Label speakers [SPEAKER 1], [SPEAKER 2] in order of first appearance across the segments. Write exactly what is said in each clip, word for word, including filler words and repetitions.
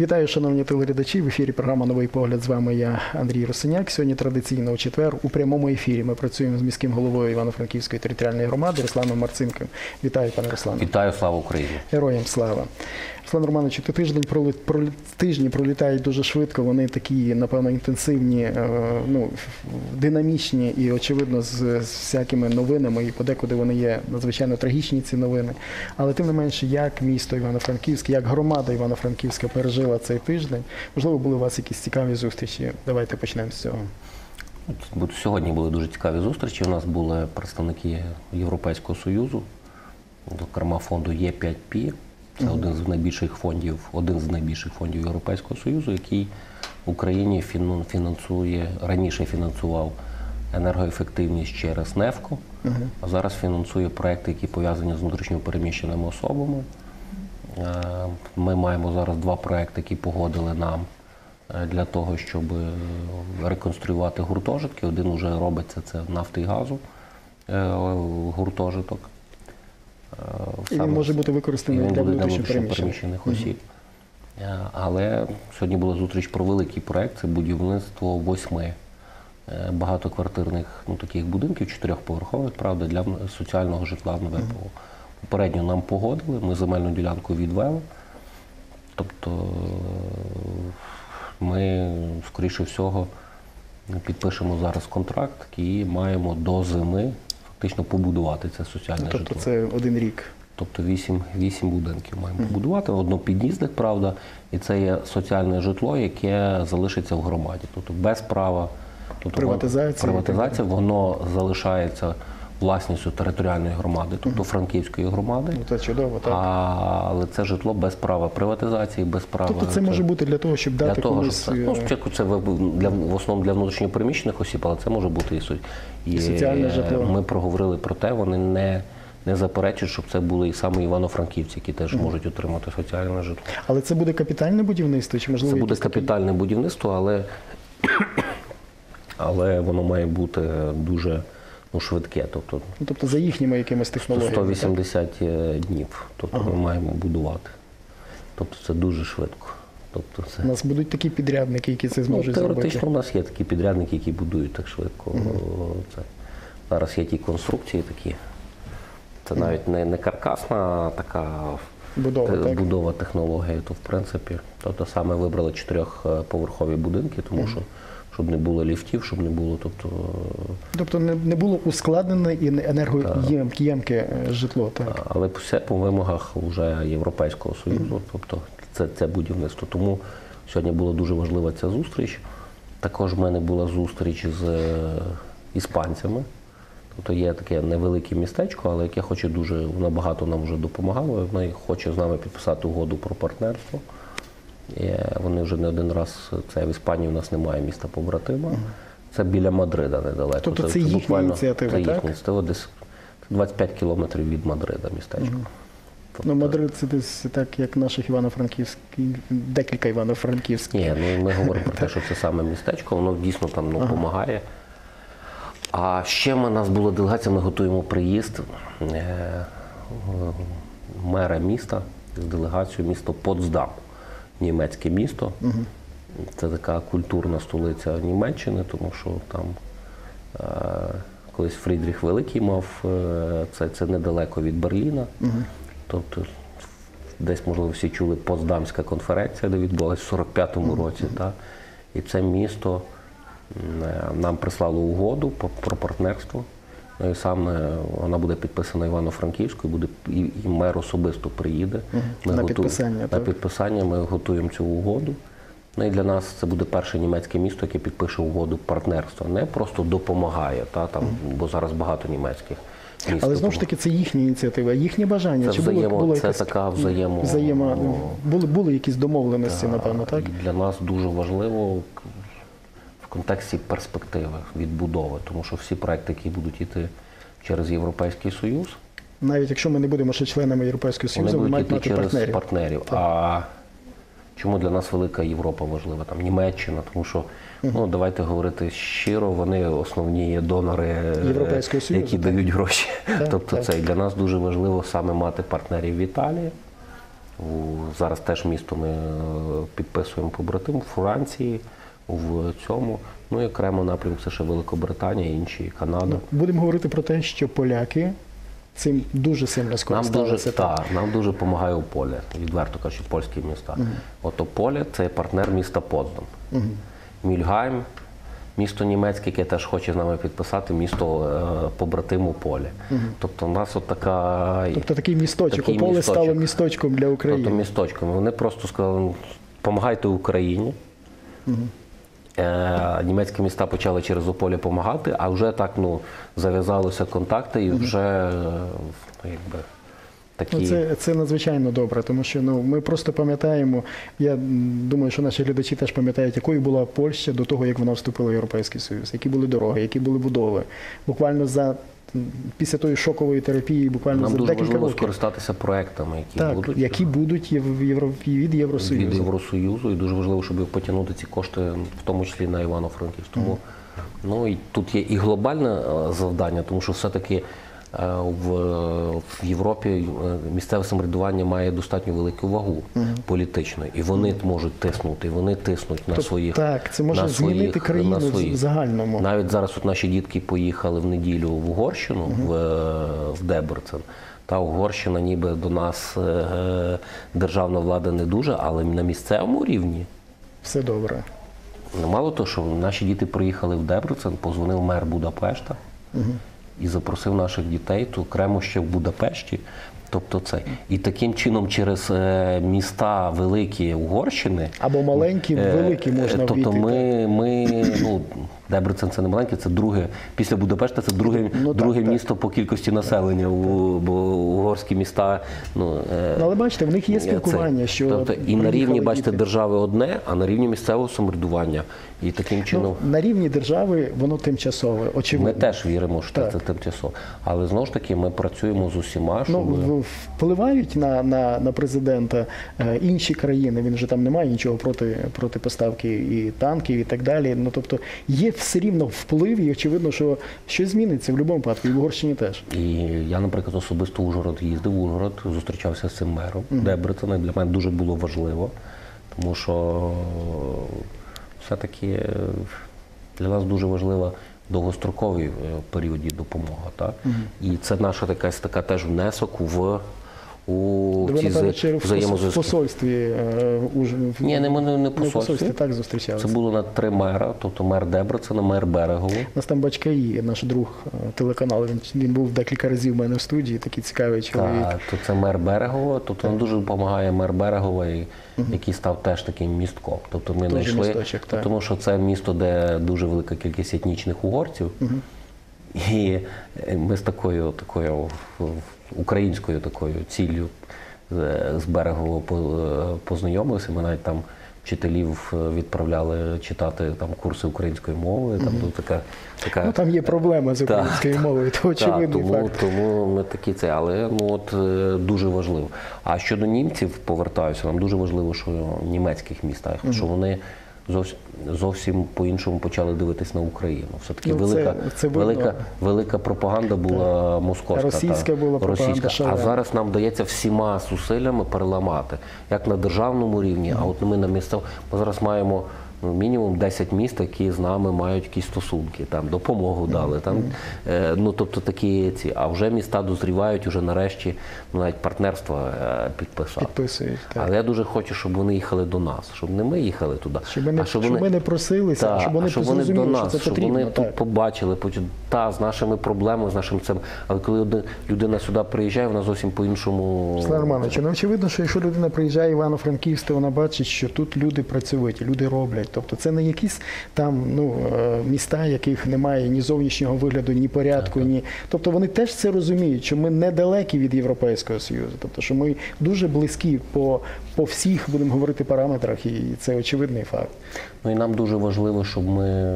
[SPEAKER 1] Вітаю, шановні телеглядачі. В ефірі програма «Новий погляд». З вами я, Андрій Росиняк. Сьогодні традиційно у четвер у прямому ефірі ми працюємо з міським головою Івано-Франківської територіальної громади Русланом Марцинком. Вітаю, пане Руслане.
[SPEAKER 2] Вітаю, слава Україні.
[SPEAKER 1] Героям слава. Руслан Романович, ти тиждень проли... Проли... тижні пролітають дуже швидко, вони такі, напевно, інтенсивні, ну, динамічні і, очевидно, з, з всякими новинами, і подекуди вони є надзвичайно трагічні, ці новини. Але тим не менше, як місто Івано-Франківське, як громада Івано-Франківська пережила цей тиждень? Можливо, були у вас якісь цікаві зустрічі? Давайте почнемо з цього.
[SPEAKER 2] Сьогодні були дуже цікаві зустрічі. У нас були представники Європейського Союзу, зокрема фонду Є п'ять Пі. Це один з найбільших фондів, один з найбільших фондів Європейського Союзу, який в Україні фінансує, раніше фінансував енергоефективність через НЕФКО, uh-huh. а зараз фінансує проекти, які пов'язані з внутрішньо переміщеними особами. Ми маємо зараз два проекти, які погодили нам для того, щоб реконструювати гуртожитки. Один вже робиться, це нафти і газу гуртожиток.
[SPEAKER 1] І він може бути використаний для внутрішньопереміщених
[SPEAKER 2] осіб. Але сьогодні була зустріч про великий проєкт, це будівництво восьми багатоквартирних, ну, таких будинків, чотирьохповерхових, правда, для соціального житла в ВПО. Попередньо нам погодили, ми земельну ділянку відвели. Тобто ми, скоріше всього, підпишемо зараз контракт і маємо до зими фактично побудувати це соціальне
[SPEAKER 1] тобто
[SPEAKER 2] житло.
[SPEAKER 1] Тобто це один рік?
[SPEAKER 2] Тобто вісім, вісім будинків маємо mm-hmm. побудувати, однопід'їздних, правда, і це є соціальне житло, яке залишиться в громаді. Тобто без права тобто
[SPEAKER 1] приватизації,
[SPEAKER 2] приватизація, воно залишається власністю територіальної громади, тобто mm-hmm. Франківської громади.
[SPEAKER 1] Ну, це чудово, так.
[SPEAKER 2] А, але це житло без права приватизації, без права...
[SPEAKER 1] Тобто це може бути для того, щоб дати
[SPEAKER 2] для того,
[SPEAKER 1] комусь...
[SPEAKER 2] Щоб, ну, спочатку це для, в основному для внутрішньопереміщених осіб, але це може бути і, і,
[SPEAKER 1] і соціальне житло.
[SPEAKER 2] Ми проговорили про те, вони не... не заперечують, щоб це були і саме івано-франківці, які теж mm. можуть отримати соціальне житло.
[SPEAKER 1] Але це буде капітальне будівництво? Чи, можливо,
[SPEAKER 2] це буде капітальне такі... будівництво, але, але воно має бути дуже ну, швидке. Тобто,
[SPEAKER 1] ну, тобто за їхніми якимись технологіями?
[SPEAKER 2] сто вісімдесят так? Днів. Тобто ага. ми маємо будувати. Тобто це дуже швидко. Тобто це...
[SPEAKER 1] У нас будуть такі підрядники, які це зможуть
[SPEAKER 2] ну,
[SPEAKER 1] зробити?
[SPEAKER 2] Теоретично у нас є такі підрядники, які будують так швидко. Mm. Це... Зараз є ті конструкції такі. Це навіть не, не каркасна, а така
[SPEAKER 1] будова, так?
[SPEAKER 2] будова технології, то в принципі, тобто саме вибрали чотирьохповерхові будинки, тому mm. що щоб не було ліфтів, щоб не було, тобто...
[SPEAKER 1] Тобто не, не було ускладнене і енергоємке житло, так?
[SPEAKER 2] Але все по вимогах вже Європейського Союзу, mm. тобто це, це будівництво. Тому сьогодні була дуже важлива ця зустріч. Також в мене була зустріч з іспанцями. Тобто є таке невелике містечко, але яке хоче дуже, воно багато нам вже допомагало, воно хоче з нами підписати угоду про партнерство. І вони вже не один раз, це в Іспанії у нас немає міста побратима, це біля Мадрида недалеко.
[SPEAKER 1] Тобто це, це їхня буквально, ініціатива,
[SPEAKER 2] це
[SPEAKER 1] так?
[SPEAKER 2] Це їхня ініціатива, десь двадцять п'ять кілометрів від Мадрида містечко. Угу.
[SPEAKER 1] Тобто... Ну, Мадрид це десь так, як наших Івано-Франківських, декілька Івано-Франківських.
[SPEAKER 2] Ні, ну ми говоримо про те, що це саме містечко, воно дійсно там ну, допомагає. Ага. А ще в нас була делегація, ми готуємо приїзд е, мера міста з делегацією місто Потсдам, німецьке місто. Угу. Це така культурна столиця Німеччини, тому що там е, колись Фрідріх Великий мав, е, це, це недалеко від Берліна. Угу. Тобто десь, можливо, всі чули Потсдамська конференція, де відбулася в сорок п'ятому угу. році. Та? І це місто нам прислали угоду про партнерство. І саме вона буде підписана Івано-Франківською, буде і, і мер особисто приїде.
[SPEAKER 1] Угу.
[SPEAKER 2] Ми
[SPEAKER 1] на
[SPEAKER 2] готу...
[SPEAKER 1] підписання,
[SPEAKER 2] на
[SPEAKER 1] так?
[SPEAKER 2] підписання ми готуємо цю угоду. Ну і для нас це буде перше німецьке місто, яке підпише угоду партнерства. Не просто допомагає, та, там, угу. бо зараз багато німецьких міст.
[SPEAKER 1] Але знову ж таки це їхня ініціатива, їхнє бажання.
[SPEAKER 2] Це,
[SPEAKER 1] Чи
[SPEAKER 2] взаємо,
[SPEAKER 1] було, було
[SPEAKER 2] це
[SPEAKER 1] якась...
[SPEAKER 2] така взаємо...
[SPEAKER 1] взаємо... Були, були якісь домовленості, та, напевно, так?
[SPEAKER 2] І для нас дуже важливо в контексті перспективи, відбудови, тому що всі проекти, які будуть йти через Європейський Союз,
[SPEAKER 1] навіть якщо ми не будемо ще членами Європейського Союзу,
[SPEAKER 2] вони
[SPEAKER 1] мають
[SPEAKER 2] будуть йти
[SPEAKER 1] мати
[SPEAKER 2] через
[SPEAKER 1] партнерів.
[SPEAKER 2] партнерів. А чому для нас велика Європа важлива? Там Німеччина, тому що, угу. ну, давайте говорити щиро, вони основні є донори,
[SPEAKER 1] Європейського Союзу,
[SPEAKER 2] які
[SPEAKER 1] так.
[SPEAKER 2] дають гроші.
[SPEAKER 1] Так,
[SPEAKER 2] тобто
[SPEAKER 1] так.
[SPEAKER 2] це для нас дуже важливо саме мати партнерів в Італії. У- Зараз теж місто ми е, підписуємо побратим у Франції, в цьому. Ну і окремо напрямок це ще Великобританія, інші, Канада.
[SPEAKER 1] Ну, будемо говорити про те, що поляки цим дуже сильно
[SPEAKER 2] Нам дуже,
[SPEAKER 1] скористалися.
[SPEAKER 2] та, нам дуже допомагає Ополе, відверто кажучи, польські міста. Угу. От Ополе – це партнер міста Потсдам. Угу. Мюльгайм – місто німецьке, яке теж хоче з нами підписати, місто е, побратиму Поле. Угу. Тобто у нас от така...
[SPEAKER 1] Тобто такий місточок,
[SPEAKER 2] такий
[SPEAKER 1] Ополе
[SPEAKER 2] місточок.
[SPEAKER 1] стало місточком для України.
[SPEAKER 2] Тобто місточком. Вони просто сказали, допомагайте Україні. Угу. Е, німецькі міста почали через Ополе допомагати, а вже так, ну, зав'язалися контакти і вже, е, якби, такі...
[SPEAKER 1] Ну, це, це надзвичайно добре, тому що ну, ми просто пам'ятаємо, я думаю, що наші глядачі теж пам'ятають, якою була Польща до того, як вона вступила в Європейський Союз, які були дороги, які були будови. Буквально за, після тої шокової терапії, буквально
[SPEAKER 2] Нам
[SPEAKER 1] за
[SPEAKER 2] дуже
[SPEAKER 1] декілька
[SPEAKER 2] важливо
[SPEAKER 1] років.
[SPEAKER 2] скористатися проектами, які
[SPEAKER 1] так,
[SPEAKER 2] будуть.
[SPEAKER 1] які будуть в Євро... від Євросоюзу.
[SPEAKER 2] Від Євросоюзу, і дуже важливо, щоб потягнути ці кошти, в тому числі на Івано-Франківськ. Тому, mm. ну, і тут є і глобальне завдання, тому що все-таки В, в Європі місцеве самоврядування має достатньо велику вагу угу. політичну, і вони можуть тиснути, і вони тиснуть на
[SPEAKER 1] Тобто,
[SPEAKER 2] своїх.
[SPEAKER 1] Так, це може
[SPEAKER 2] на
[SPEAKER 1] змінити
[SPEAKER 2] своїх,
[SPEAKER 1] країну в загальному.
[SPEAKER 2] Навіть зараз от наші дітки поїхали в неділю в Угорщину, угу. в, в Дебрецен. Та Угорщина ніби до нас е, державна влада не дуже, але на місцевому рівні
[SPEAKER 1] все добре.
[SPEAKER 2] Мало того, що наші діти приїхали в Дебрецен, позвонив мер Будапешта, угу. і запросив наших дітей, то окремо ще в Будапешті. Тобто це. І таким чином через е, міста великі Угорщини...
[SPEAKER 1] Або маленькі, е, великі можна
[SPEAKER 2] тобто
[SPEAKER 1] ввійти.
[SPEAKER 2] Тобто ми, ми, ну, Дебрецен це не маленьке, це друге, після Будапешта це друге, ну, друге так, місто так. по кількості населення, у, бо угорські міста... Ну, е,
[SPEAKER 1] ну, але бачите, в них є спілкування, це, що...
[SPEAKER 2] Тобто, і на рівні, бачите, держави одне, а на рівні місцевого самоврядування. І таким чином...
[SPEAKER 1] Ну, на рівні держави воно тимчасове, очевидно.
[SPEAKER 2] Ми теж віримо, що так. це тимчасово. Але, знову ж таки, ми працюємо з усіма, щоб...
[SPEAKER 1] Ну, впливають на, на, на президента е, інші країни, він вже там не має нічого проти, проти поставки і танків і так далі. Ну, тобто, є все рівно вплив і очевидно, що щось зміниться в будь-якому випадку, і в Угорщині теж.
[SPEAKER 2] І я, наприклад, особисто в Ужгород їздив, в Ужгород, зустрічався з цим мером mm-hmm. Дебрецена. Для мене дуже було важливо, тому що все-таки для нас дуже важлива довгостроковій періоді допомога. Так? Mm-hmm. І це наша якась така теж внесок в у
[SPEAKER 1] ці взаємозв'язки. В посольстві? Е, уж,
[SPEAKER 2] Ні, не, не, не посольстві.
[SPEAKER 1] посольстві, так зустрічалися.
[SPEAKER 2] Це було на три мера, тобто мер Дебрецена, мер Берегово.
[SPEAKER 1] У нас там Бачкаї, наш друг телеканалу, він, він був декілька разів в мене в студії, такий цікавий чоловік.
[SPEAKER 2] Так, то це мер Берегово, тобто нам дуже допомагає мер Берегова, угу. який став теж таким містком. Тобто ми
[SPEAKER 1] дуже
[SPEAKER 2] знайшли,
[SPEAKER 1] місточок, так.
[SPEAKER 2] тому що це місто, де дуже велика кількість етнічних угорців. Угу. І ми з такою, такою українською такою ціллю з Берегово познайомилися. Ми навіть там вчителів відправляли читати там курси української мови. Там, mm-hmm. така, така...
[SPEAKER 1] Ну, там є проблема з українською
[SPEAKER 2] так,
[SPEAKER 1] мовою, то очевидний
[SPEAKER 2] тому,
[SPEAKER 1] факт.
[SPEAKER 2] Тому ми такі це, але ну, от, дуже важливо. А щодо німців, повертаюся, нам дуже важливо, що в німецьких містах, mm-hmm. що вони зовсім, зовсім по-іншому почали дивитись на Україну. Все-таки ну, велика, це, це велика, велика пропаганда була так. московська.
[SPEAKER 1] Російська
[SPEAKER 2] та,
[SPEAKER 1] була пропаганда.
[SPEAKER 2] Російська. А зараз нам вдається всіма зусиллями переламати. Як на державному рівні, mm. а от ми на місцевому. Ми зараз маємо ну, мінімум десять міст, які з нами мають якісь стосунки, там, допомогу дали. Там, е, ну, тобто такі ці. А вже міста дозрівають, вже нарешті ну, навіть партнерства е, підписати.
[SPEAKER 1] Підписують, так.
[SPEAKER 2] Але я дуже хочу, щоб вони їхали до нас, щоб не ми їхали туди.
[SPEAKER 1] Щоб ми не,
[SPEAKER 2] а щоб
[SPEAKER 1] щоб
[SPEAKER 2] вони,
[SPEAKER 1] ми не просилися,
[SPEAKER 2] та,
[SPEAKER 1] а щоб вони
[SPEAKER 2] а щоб вони до нас,
[SPEAKER 1] що це
[SPEAKER 2] щоб
[SPEAKER 1] потрібно.
[SPEAKER 2] вони
[SPEAKER 1] так.
[SPEAKER 2] тут побачили, почули, та, з нашими проблемами, з нашим цим. Але коли людина сюди приїжджає, вона зовсім по-іншому...
[SPEAKER 1] Руслан Романович, ну очевидно, що якщо людина приїжджає в Івано-Франківськ, то вона бачить, що тут люди працьовиті, люди роблять. Тобто це не якісь там ну, міста, яких немає ні зовнішнього вигляду, ні порядку, ні... Тобто вони теж це розуміють, що ми недалекі від Європейського Союзу. Тобто, що ми дуже близькі по, по всіх, будемо говорити, параметрах, і це очевидний факт.
[SPEAKER 2] Ну і нам дуже важливо, щоб ми,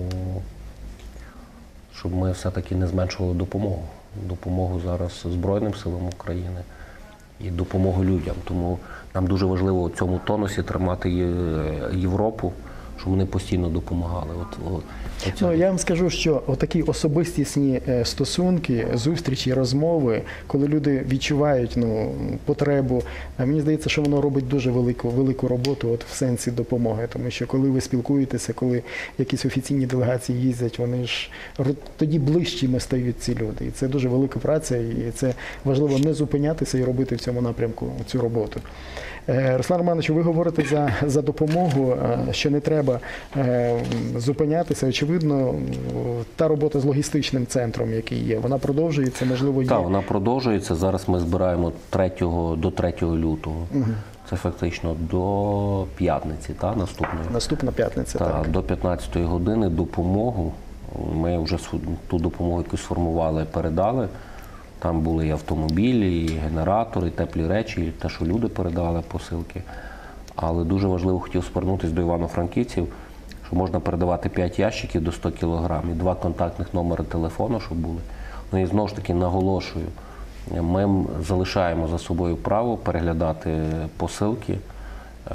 [SPEAKER 2] щоб ми все-таки не зменшували допомогу. Допомогу зараз Збройним силам України і допомогу людям. Тому нам дуже важливо у цьому тонусі тримати Європу, щоб вони постійно допомагали. От, от, оця-
[SPEAKER 1] Ну, я вам скажу, що отакі особистісні е, стосунки, зустрічі, розмови, коли люди відчувають ну, потребу, е, мені здається, що воно робить дуже велику, велику роботу от, в сенсі допомоги. Тому що коли ви спілкуєтеся, коли якісь офіційні делегації їздять, вони ж ро- тоді ближчими стають ці люди. І це дуже велика праця, і це важливо не зупинятися і робити в цьому напрямку цю роботу. Е, Руслан Романович, ви говорите за, за допомогу, е, що не треба е, зупинятися. Очевидно, та робота з логістичним центром, який є, вона продовжується, можливо, є.
[SPEAKER 2] Так, вона продовжується. Зараз ми збираємо третього, до третього лютого. Це фактично до п'ятниці, та, наступної.
[SPEAKER 1] Наступна п'ятниця,
[SPEAKER 2] Та,
[SPEAKER 1] так.
[SPEAKER 2] до п'ятнадцятої години допомогу. Ми вже сфу- ту допомогу, яку сформували, передали. Там були і автомобілі, і генератори, і теплі речі, і те, що люди передали, посилки. Але дуже важливо хотів звернутися до івано-франківців, що можна передавати п'ять ящиків до сто кілограм і два контактних номери телефону, щоб були. Ну і знову ж таки наголошую, ми м- залишаємо за собою право переглядати посилки, е,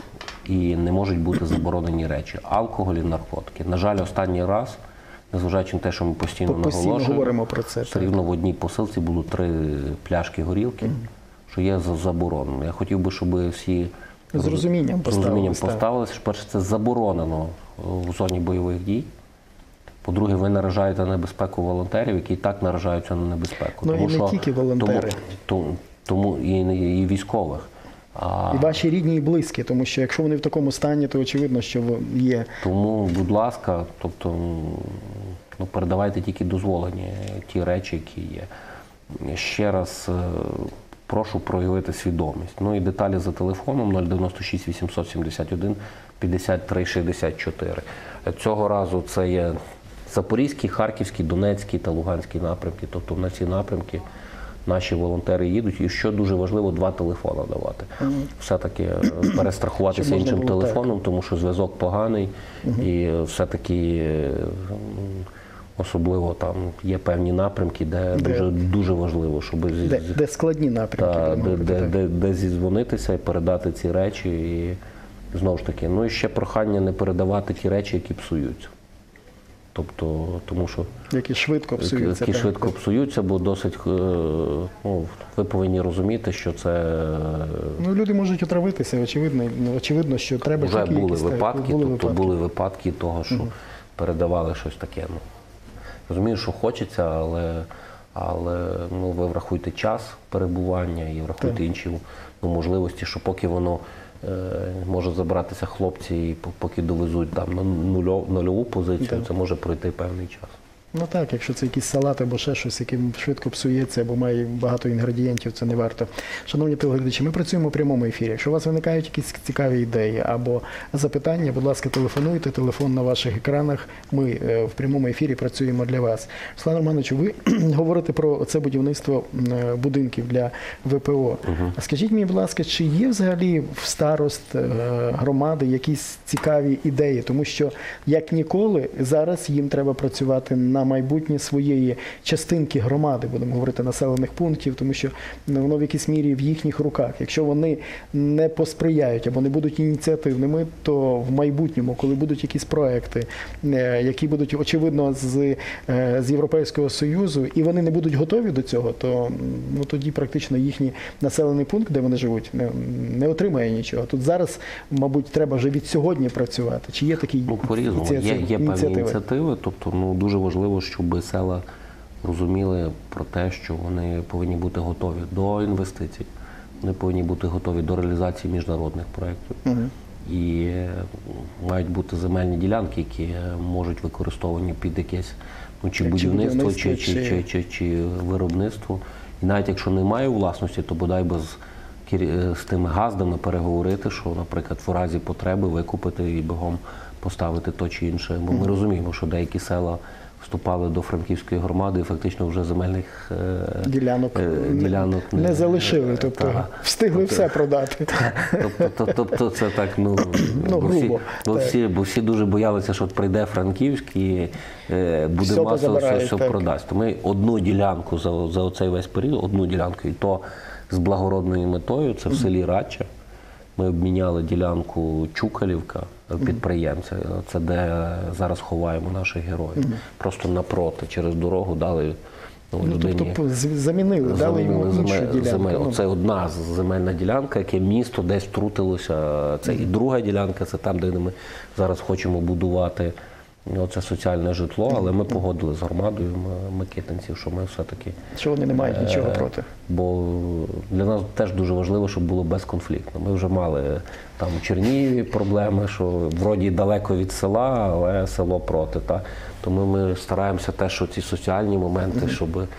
[SPEAKER 2] і не можуть бути заборонені речі. Алкоголь і наркотики. На жаль, останній раз, незважаючи на те, що ми постійно,
[SPEAKER 1] Постійно
[SPEAKER 2] наголошуємо,
[SPEAKER 1] говоримо про це,
[SPEAKER 2] все
[SPEAKER 1] так.
[SPEAKER 2] рівно в одній посилці було три пляшки горілки, що є за- заборонено. Я хотів би, щоб всі
[SPEAKER 1] З розумінням
[SPEAKER 2] з розумінням
[SPEAKER 1] поставились, так.
[SPEAKER 2] поставилися. Перше, це заборонено в зоні бойових дій. По-друге, ви наражаєте на небезпеку волонтерів, які і так наражаються на небезпеку.
[SPEAKER 1] Ну, і не тільки волонтери.
[SPEAKER 2] Тому, тому, тому і, і військових. А,
[SPEAKER 1] І ваші рідні і близькі, тому що якщо вони в такому стані, то очевидно, що ви- є.
[SPEAKER 2] Тому, будь ласка, тобто, ну, передавайте тільки дозволені ті речі, які є. Ще раз е, прошу проявити свідомість. Ну і деталі за телефоном нуль дев'яносто шість вісімсот сімдесят один п'ятдесят три шістдесят чотири. Цього разу це є Запорізький, Харківський, Донецький та Луганський напрямки. Тобто на ці напрямки наші волонтери їдуть. І що дуже важливо, два телефони давати. Все-таки е, перестрахуватися
[SPEAKER 1] Щоб можна
[SPEAKER 2] іншим
[SPEAKER 1] було, так.
[SPEAKER 2] телефоном, тому що зв'язок поганий. І все-таки е, особливо там є певні напрямки, де,
[SPEAKER 1] Де?
[SPEAKER 2] дуже, дуже важливо, щоб зі-
[SPEAKER 1] Де, де складні напрямки,
[SPEAKER 2] та,
[SPEAKER 1] будемо
[SPEAKER 2] де,
[SPEAKER 1] говорити,
[SPEAKER 2] де,
[SPEAKER 1] так.
[SPEAKER 2] де, де зізвонитися і передати ці речі. І знову ж таки, ну і ще прохання не передавати ті речі, які псуються. Тобто, тому що
[SPEAKER 1] які швидко псуються.
[SPEAKER 2] які
[SPEAKER 1] так.
[SPEAKER 2] швидко псуються, бо досить, е, ну, ви повинні розуміти, що це е,
[SPEAKER 1] Ну, люди можуть отравитися, очевидно, ну, очевидно, що треба
[SPEAKER 2] вже
[SPEAKER 1] тільки
[SPEAKER 2] були
[SPEAKER 1] якісь, так,
[SPEAKER 2] випадки,
[SPEAKER 1] були
[SPEAKER 2] тобто
[SPEAKER 1] випадки.
[SPEAKER 2] були випадки того, що передавали щось таке. Ну, розумію, що хочеться, але, але ну, ви врахуйте час перебування і врахуйте
[SPEAKER 1] Так.
[SPEAKER 2] інші ну, можливості, що поки воно е, може забратися хлопці, і по- поки довезуть там на нульов, нульову позицію,
[SPEAKER 1] Так.
[SPEAKER 2] це може пройти певний час.
[SPEAKER 1] Ну так, якщо це якийсь салат або ще щось, яким швидко псується або має багато інгредієнтів, це не варто. Шановні телеглядачі, ми працюємо у прямому ефірі. Якщо у вас виникають якісь цікаві ідеї або запитання, будь ласка, телефонуйте, телефон на ваших екранах. Ми е, в прямому ефірі працюємо для вас. Руслан Романович, ви говорите про це будівництво е, будинків для ВПО. А скажіть мені, будь ласка, чи є взагалі в старост е, громади якісь цікаві ідеї? Тому що, як ніколи, зараз їм треба працювати на майбутнє своєї частинки громади, будемо говорити, населених пунктів, тому що ну, воно в якійсь мірі в їхніх руках. Якщо вони не посприяють або не будуть ініціативними, то в майбутньому, коли будуть якісь проекти, е, які будуть, очевидно, з, е, з Європейського Союзу, і вони не будуть готові до цього, то ну, тоді практично їхній населений пункт, де вони живуть, не, не отримає нічого. Тут зараз, мабуть, треба вже від сьогодні працювати. Чи є такі
[SPEAKER 2] Ну, по-різному. Є,
[SPEAKER 1] ініціативи?
[SPEAKER 2] є певні ініціативи, тобто ну, дуже важливо, щоб села розуміли про те, що вони повинні бути готові до інвестицій, вони повинні бути готові до реалізації міжнародних проєктів.
[SPEAKER 1] Угу.
[SPEAKER 2] І е, мають бути земельні ділянки, які е, можуть використовані під якесь ну, чи
[SPEAKER 1] Чи
[SPEAKER 2] будівництво,
[SPEAKER 1] будівництво,
[SPEAKER 2] чи, чи, чи, чи, чи виробництво. І навіть якщо немає у власності, то бодай би з, кер- з тими газдами переговорити, що, наприклад, в разі потреби викупити і бігом поставити то чи інше. Бо ми розуміємо, що деякі села вступали до Франківської громади і фактично вже земельних е,
[SPEAKER 1] Ділянок,
[SPEAKER 2] е, ділянок
[SPEAKER 1] не залишили, тобто
[SPEAKER 2] та,
[SPEAKER 1] встигли
[SPEAKER 2] тобто,
[SPEAKER 1] все продати.
[SPEAKER 2] Тобто, то- тобто це так, ну,
[SPEAKER 1] Ну,
[SPEAKER 2] бо, всі,
[SPEAKER 1] грубо,
[SPEAKER 2] бо,
[SPEAKER 1] так.
[SPEAKER 2] всі, бо всі дуже боялися, що от прийде Франківськ і е, буде
[SPEAKER 1] Все
[SPEAKER 2] масово все,
[SPEAKER 1] позабирають,
[SPEAKER 2] все
[SPEAKER 1] так.
[SPEAKER 2] продасть. То ми одну ділянку за, за оцей весь період, одну ділянку, і то з благородною метою, це в селі Радча. Ми обміняли ділянку Чукалівка, підприємця, це де зараз ховаємо наших героїв.
[SPEAKER 1] Мгм.
[SPEAKER 2] Просто напроти, через дорогу дали ну,
[SPEAKER 1] Ну,
[SPEAKER 2] людині.
[SPEAKER 1] тобто з- замінили, дали йому
[SPEAKER 2] Замінили
[SPEAKER 1] іншу
[SPEAKER 2] земель-
[SPEAKER 1] ділянку.
[SPEAKER 2] земель.
[SPEAKER 1] Ну,
[SPEAKER 2] Оце одна з- земельна ділянка, яке місто десь втрутилося. Це і друга ділянка, це там, де ми зараз хочемо будувати оце соціальне житло, але ми погодили з громадою м- микитинців, що ми все-таки.
[SPEAKER 1] що вони не мають нічого проти.
[SPEAKER 2] Бо для нас теж дуже важливо, щоб було безконфліктно. Ми вже мали там у Чернігові проблеми, що вроді далеко від села, але село проти. Та? Тому ми стараємося теж, що ці соціальні моменти, щоб, е,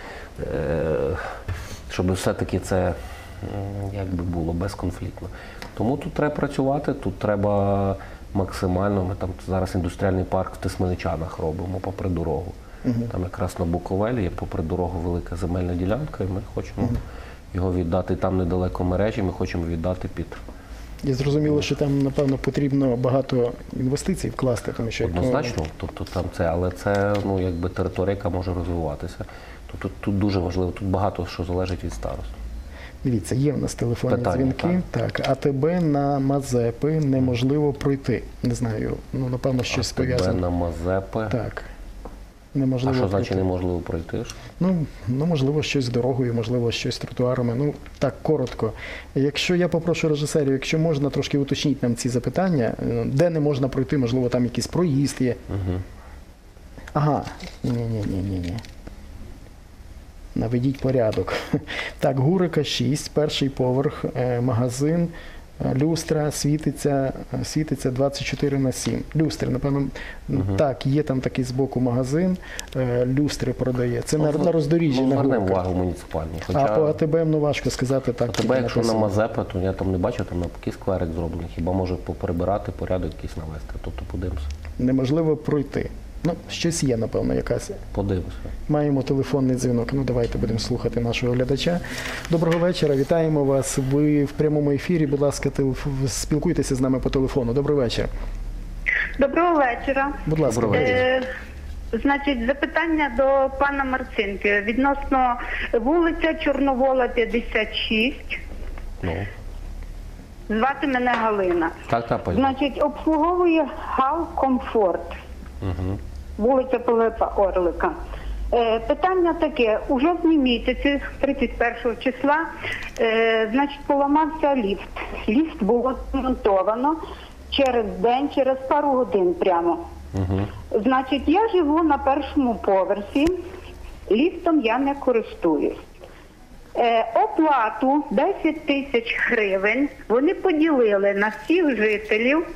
[SPEAKER 2] щоб все-таки це м, як би було безконфліктно. Тому тут треба працювати, тут треба максимально. Ми там зараз індустріальний парк в Тисменичанах робимо попри дорогу. Там якраз на Буковелі є попри дорогу велика земельна ділянка, і ми хочемо його віддати. Там недалеко мережі, ми хочемо віддати під
[SPEAKER 1] І зрозуміло, що там, напевно, потрібно багато інвестицій вкласти, тому що як, ну,
[SPEAKER 2] однозначно. Тобто там це, але це ну якби територія, яка може розвиватися. Тобто тут дуже важливо, тут багато що залежить від старост.
[SPEAKER 1] Дивіться, є в нас телефонні
[SPEAKER 2] Питання,
[SPEAKER 1] дзвінки. Так. а тебе на Мазепи неможливо пройти. Не знаю, ну напевно, щось
[SPEAKER 2] А тебе
[SPEAKER 1] пов'язане.
[SPEAKER 2] на Мазепи.
[SPEAKER 1] Так.
[SPEAKER 2] А
[SPEAKER 1] Неможливо
[SPEAKER 2] що
[SPEAKER 1] пройти.
[SPEAKER 2] значить неможливо пройти? ж?
[SPEAKER 1] Ну, ну, можливо, щось з дорогою, можливо, щось з тротуарами. Ну, так, коротко. Якщо я попрошу режисерів, якщо можна, трошки уточніть нам ці запитання, е, де не можна пройти, можливо, там якийсь проїзд є.
[SPEAKER 2] Угу.
[SPEAKER 1] Ага, ні-ні-ні-ні-ні. Наведіть порядок. Так, Гурика шість, перший поверх, е, магазин, е, люстра, світиться, е, світиться двадцять чотири на сім. Люстри, напевно, м, так, є там такий збоку магазин, е, люстри продає. Це на, на роздоріжжі,
[SPEAKER 2] Ну,
[SPEAKER 1] на
[SPEAKER 2] звернемо
[SPEAKER 1] Гурика.
[SPEAKER 2] увагу муніципальні.
[SPEAKER 1] А по
[SPEAKER 2] Хоча
[SPEAKER 1] АТБ, ну важко сказати так.
[SPEAKER 2] а
[SPEAKER 1] тільки
[SPEAKER 2] тебе, якщо на
[SPEAKER 1] написано.
[SPEAKER 2] Мазепи, то я там не бачу, там навпаки скверик зроблений. Хіба може поприбирати, порядок якийсь навести. Тобто подивимося.
[SPEAKER 1] Неможливо пройти. Ну, щось є, напевно, якась.
[SPEAKER 2] Подивимося.
[SPEAKER 1] Маємо телефонний дзвінок. Ну, давайте будемо слухати нашого глядача. Доброго вечора, вітаємо вас. Ви в прямому ефірі. Будь ласка, телеф- спілкуйтеся з нами по телефону. Добрий вечір.
[SPEAKER 3] Доброго вечора.
[SPEAKER 1] Будь ласка.
[SPEAKER 2] Доброго вечора.
[SPEAKER 3] Е, значить, запитання до пана Марцинки відносно вулиця Чорновола, п'ятдесят шість.
[SPEAKER 2] Ну,
[SPEAKER 3] Звати мене Галина.
[SPEAKER 2] так, так, пані.
[SPEAKER 3] Значить, обслуговує ГАЛ «Комфорт»,
[SPEAKER 2] Угу.
[SPEAKER 3] вулиця Пилипа Орлика. Е, питання таке, у жовтні місяці, тридцять першого числа, е, значить, поламався ліфт. Ліфт було змонтовано через день, через пару годин прямо.
[SPEAKER 2] Угу.
[SPEAKER 3] Значить, я живу на першому поверсі, ліфтом я не користуюсь. Е, оплату десять тисяч гривень вони поділили на всіх жителів,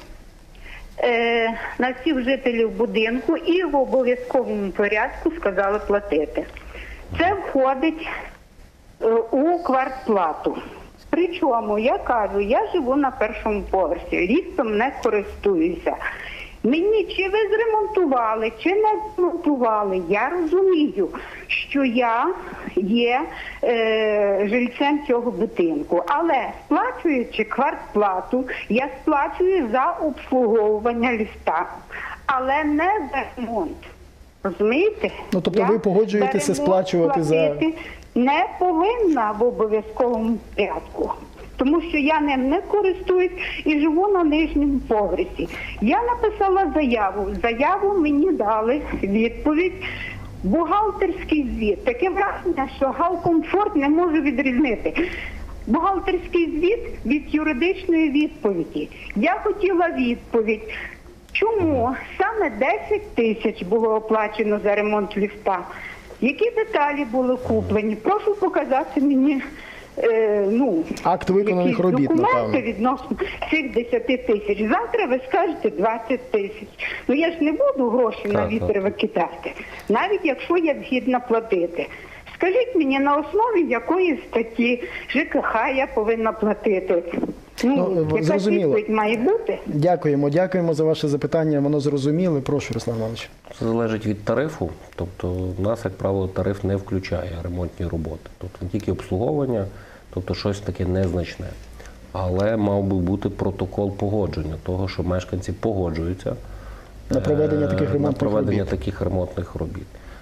[SPEAKER 3] е, на всіх жителів будинку і в обов'язковому порядку сказали платити. Це входить е, у квартплату. Причому я кажу, я живу на першому поверсі, ліфтом не користуюся. Мені чи ви зремонтували, чи не зремонтували, я розумію, що я є е, жильцем цього будинку. Але сплачуючи квартплату, я сплачую за обслуговування ліфта, але не за ремонт. Розумієте?
[SPEAKER 1] Ну, тобто
[SPEAKER 3] Я
[SPEAKER 1] ви погоджуєтеся
[SPEAKER 3] за ремонт
[SPEAKER 1] сплачувати за-
[SPEAKER 3] платити не повинна в обов'язковому порядку. Тому що я ним не користуюсь і живу на нижньому поверсі. Я написала заяву. Заяву мені дали відповідь. Бухгалтерський звіт. Таке враження, що ГАЛ-Комфорт не може відрізнити. Бухгалтерський звіт від юридичної відповіді. Я хотіла відповідь. Чому саме десять тисяч було оплачено за ремонт ліфта? Які деталі були куплені? Прошу показати мені е, ну,
[SPEAKER 1] Акт виконаних
[SPEAKER 3] якісь
[SPEAKER 1] робіт,
[SPEAKER 3] документи
[SPEAKER 1] напевно.
[SPEAKER 3] відносно цих десяти тисяч. Завтра ви скажете двадцять тисяч. Ну я ж не буду гроші на
[SPEAKER 2] Так,
[SPEAKER 3] вітер
[SPEAKER 2] так.
[SPEAKER 3] викидати, навіть якщо я згідна платити. Скажіть мені, на основі якої статті ЖКХ я повинна платити? Ну,
[SPEAKER 1] Ну,
[SPEAKER 3] яка
[SPEAKER 1] зрозуміло.
[SPEAKER 3] відповідь має бути?
[SPEAKER 1] Дякуємо, дякуємо за ваше запитання. Воно зрозуміле. Прошу, Руслан Іванович.
[SPEAKER 2] Це залежить від тарифу. Тобто в нас, як правило, тариф не включає ремонтні роботи. Тобто тільки обслуговування, тобто щось таке незначне. Але мав би бути протокол погодження того, що мешканці погоджуються
[SPEAKER 1] На проведення таких
[SPEAKER 2] е,
[SPEAKER 1] ремонтних
[SPEAKER 2] на проведення
[SPEAKER 1] робіт.
[SPEAKER 2] таких ремонтних робіт.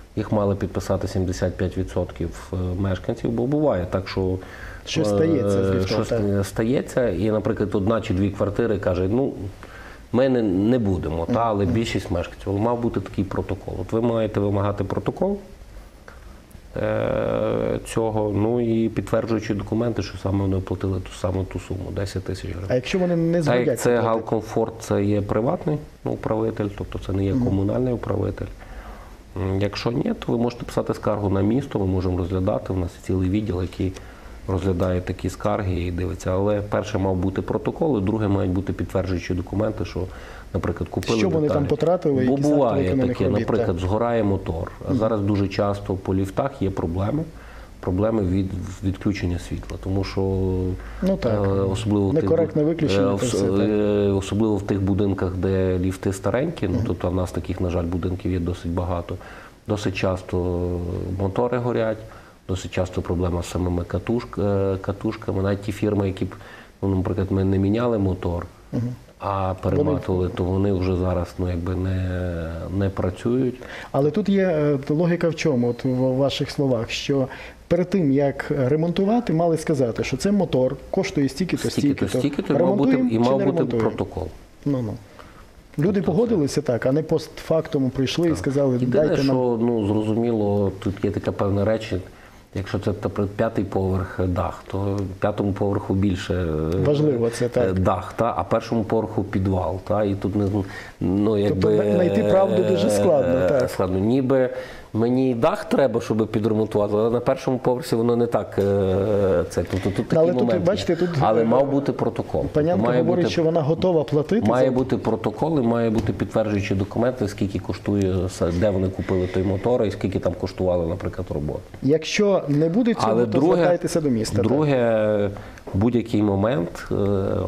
[SPEAKER 2] їх мали підписати сімдесят п'ять відсотків мешканців, бо буває так, що
[SPEAKER 1] Щось стається з ліфтом,
[SPEAKER 2] щось
[SPEAKER 1] так.
[SPEAKER 2] стається, і, наприклад, одна чи дві квартири каже, ну, ми не, не будемо, та, але більшість мешканців. Але мав бути такий протокол. От ви маєте вимагати протокол е, цього, ну і підтверджуючи документи, що саме вони оплатили ту саму ту суму, десять тисяч гривень.
[SPEAKER 1] А якщо вони не
[SPEAKER 2] Так
[SPEAKER 1] згодяться
[SPEAKER 2] як це
[SPEAKER 1] платити?
[SPEAKER 2] Галкомфорт, це є приватний управитель, тобто це не є комунальний управитель. М, Якщо ні, то ви можете писати скаргу на місто, ми можемо розглядати. У нас є цілий відділ, який розглядає такі скарги і дивиться. Але перше мав бути протокол, і друге мають бути підтверджуючі документи, що, наприклад, купили
[SPEAKER 1] Що вони
[SPEAKER 2] деталі.
[SPEAKER 1] там потратили,
[SPEAKER 2] Бо
[SPEAKER 1] які саме
[SPEAKER 2] буває
[SPEAKER 1] виконаних
[SPEAKER 2] таке,
[SPEAKER 1] робіт,
[SPEAKER 2] наприклад,
[SPEAKER 1] так.
[SPEAKER 2] згорає мотор. А зараз дуже часто по ліфтах є проблеми. Проблеми від відключення світла, тому що
[SPEAKER 1] Ну, так.
[SPEAKER 2] е, особливо в тих
[SPEAKER 1] Некоректне
[SPEAKER 2] бу-
[SPEAKER 1] виключення,
[SPEAKER 2] е,
[SPEAKER 1] це
[SPEAKER 2] в-
[SPEAKER 1] все, так.
[SPEAKER 2] е, особливо в тих будинках, де ліфти старенькі, ну тобто в нас таких, на жаль, будинків є досить багато. Досить часто мотори горять, досить часто проблема з самими катушк, е, катушками. Навіть ті фірми, які б, ну, наприклад, ми не міняли мотор, а перематували, то вони вже зараз ну, якби не, не працюють.
[SPEAKER 1] Але тут є е, логіка в чому, от в ваших словах, що перед тим, як ремонтувати, мали сказати, що це мотор коштує стільки-то,
[SPEAKER 2] Стільки-то,
[SPEAKER 1] стільки-то.
[SPEAKER 2] стільки-то, і мав бути,
[SPEAKER 1] Ремонтуємо
[SPEAKER 2] і
[SPEAKER 1] чи
[SPEAKER 2] мав
[SPEAKER 1] не
[SPEAKER 2] бути
[SPEAKER 1] ремонтуємо?
[SPEAKER 2] протокол.
[SPEAKER 1] Ну, ну. Люди погодилися так, а не постфактум прийшли і сказали,
[SPEAKER 2] Єдине,
[SPEAKER 1] дайте
[SPEAKER 2] що
[SPEAKER 1] нам.
[SPEAKER 2] ну, зрозуміло, тут є така певна реч, якщо це наприклад, п'ятий поверх дах, то п'ятому поверху більше е,
[SPEAKER 1] Важливо це, так.
[SPEAKER 2] е, дах, та, а першому поверху підвал. Та, і тут не, ну, якби,
[SPEAKER 1] Тобто знайти правду дуже складно,
[SPEAKER 2] е,
[SPEAKER 1] так.
[SPEAKER 2] складно. Ніби мені дах треба, щоб підремонтувати, але на першому поверсі воно не так. е, Це, тобто, тут такий
[SPEAKER 1] Але тут,
[SPEAKER 2] момент є.
[SPEAKER 1] бачите, тут,
[SPEAKER 2] але
[SPEAKER 1] е,
[SPEAKER 2] мав бути протокол.
[SPEAKER 1] Панянка
[SPEAKER 2] має
[SPEAKER 1] говорить,
[SPEAKER 2] бути,
[SPEAKER 1] що вона готова платити.
[SPEAKER 2] Має
[SPEAKER 1] за-
[SPEAKER 2] бути протокол і має бути підтверджуючі документи, скільки коштує, де вони купили той мотор і скільки там коштували, наприклад, роботи.
[SPEAKER 1] Якщо не буде цього,
[SPEAKER 2] Але
[SPEAKER 1] то
[SPEAKER 2] друге,
[SPEAKER 1] звертайтеся до міста. так.
[SPEAKER 2] друге, в будь-який момент е,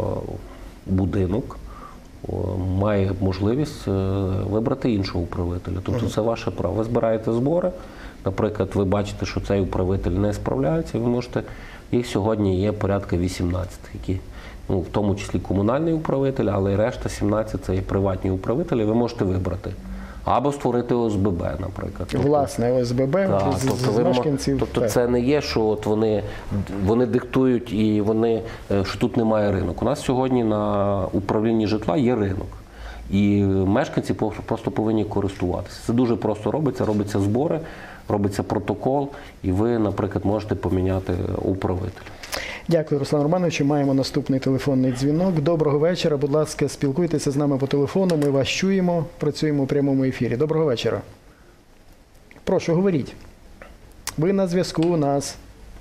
[SPEAKER 2] будинок о, має можливість е, вибрати іншого управителя. Тобто це ваше право. Ви збираєте збори, наприклад, ви бачите, що цей управитель не справляється, ви можете, їх сьогодні є порядка вісімнадцять, які, ну, в тому числі комунальний управитель, але і решта сімнадцять це є приватні управителі, ви можете вибрати. Або створити О С Б Б, наприклад. Тобто-
[SPEAKER 1] Власне, О С Б Б
[SPEAKER 2] так,
[SPEAKER 1] з,
[SPEAKER 2] тобто
[SPEAKER 1] з
[SPEAKER 2] ви мо-
[SPEAKER 1] мешканців.
[SPEAKER 2] тобто
[SPEAKER 1] так.
[SPEAKER 2] це не є, що от вони, вони диктують і вони, е, що тут немає ринок. У нас сьогодні на управлінні житла є ринок. І мешканці по- просто повинні користуватися. Це дуже просто робиться, робиться збори, робиться протокол, і ви, наприклад, можете поміняти управителя.
[SPEAKER 1] Дякую, Руслан Романович. Маємо наступний телефонний дзвінок. Доброго вечора. Будь ласка, спілкуйтеся з нами по телефону. Ми вас чуємо, працюємо у прямому ефірі. Доброго вечора. Прошу, говоріть. Ви на зв'язку у нас.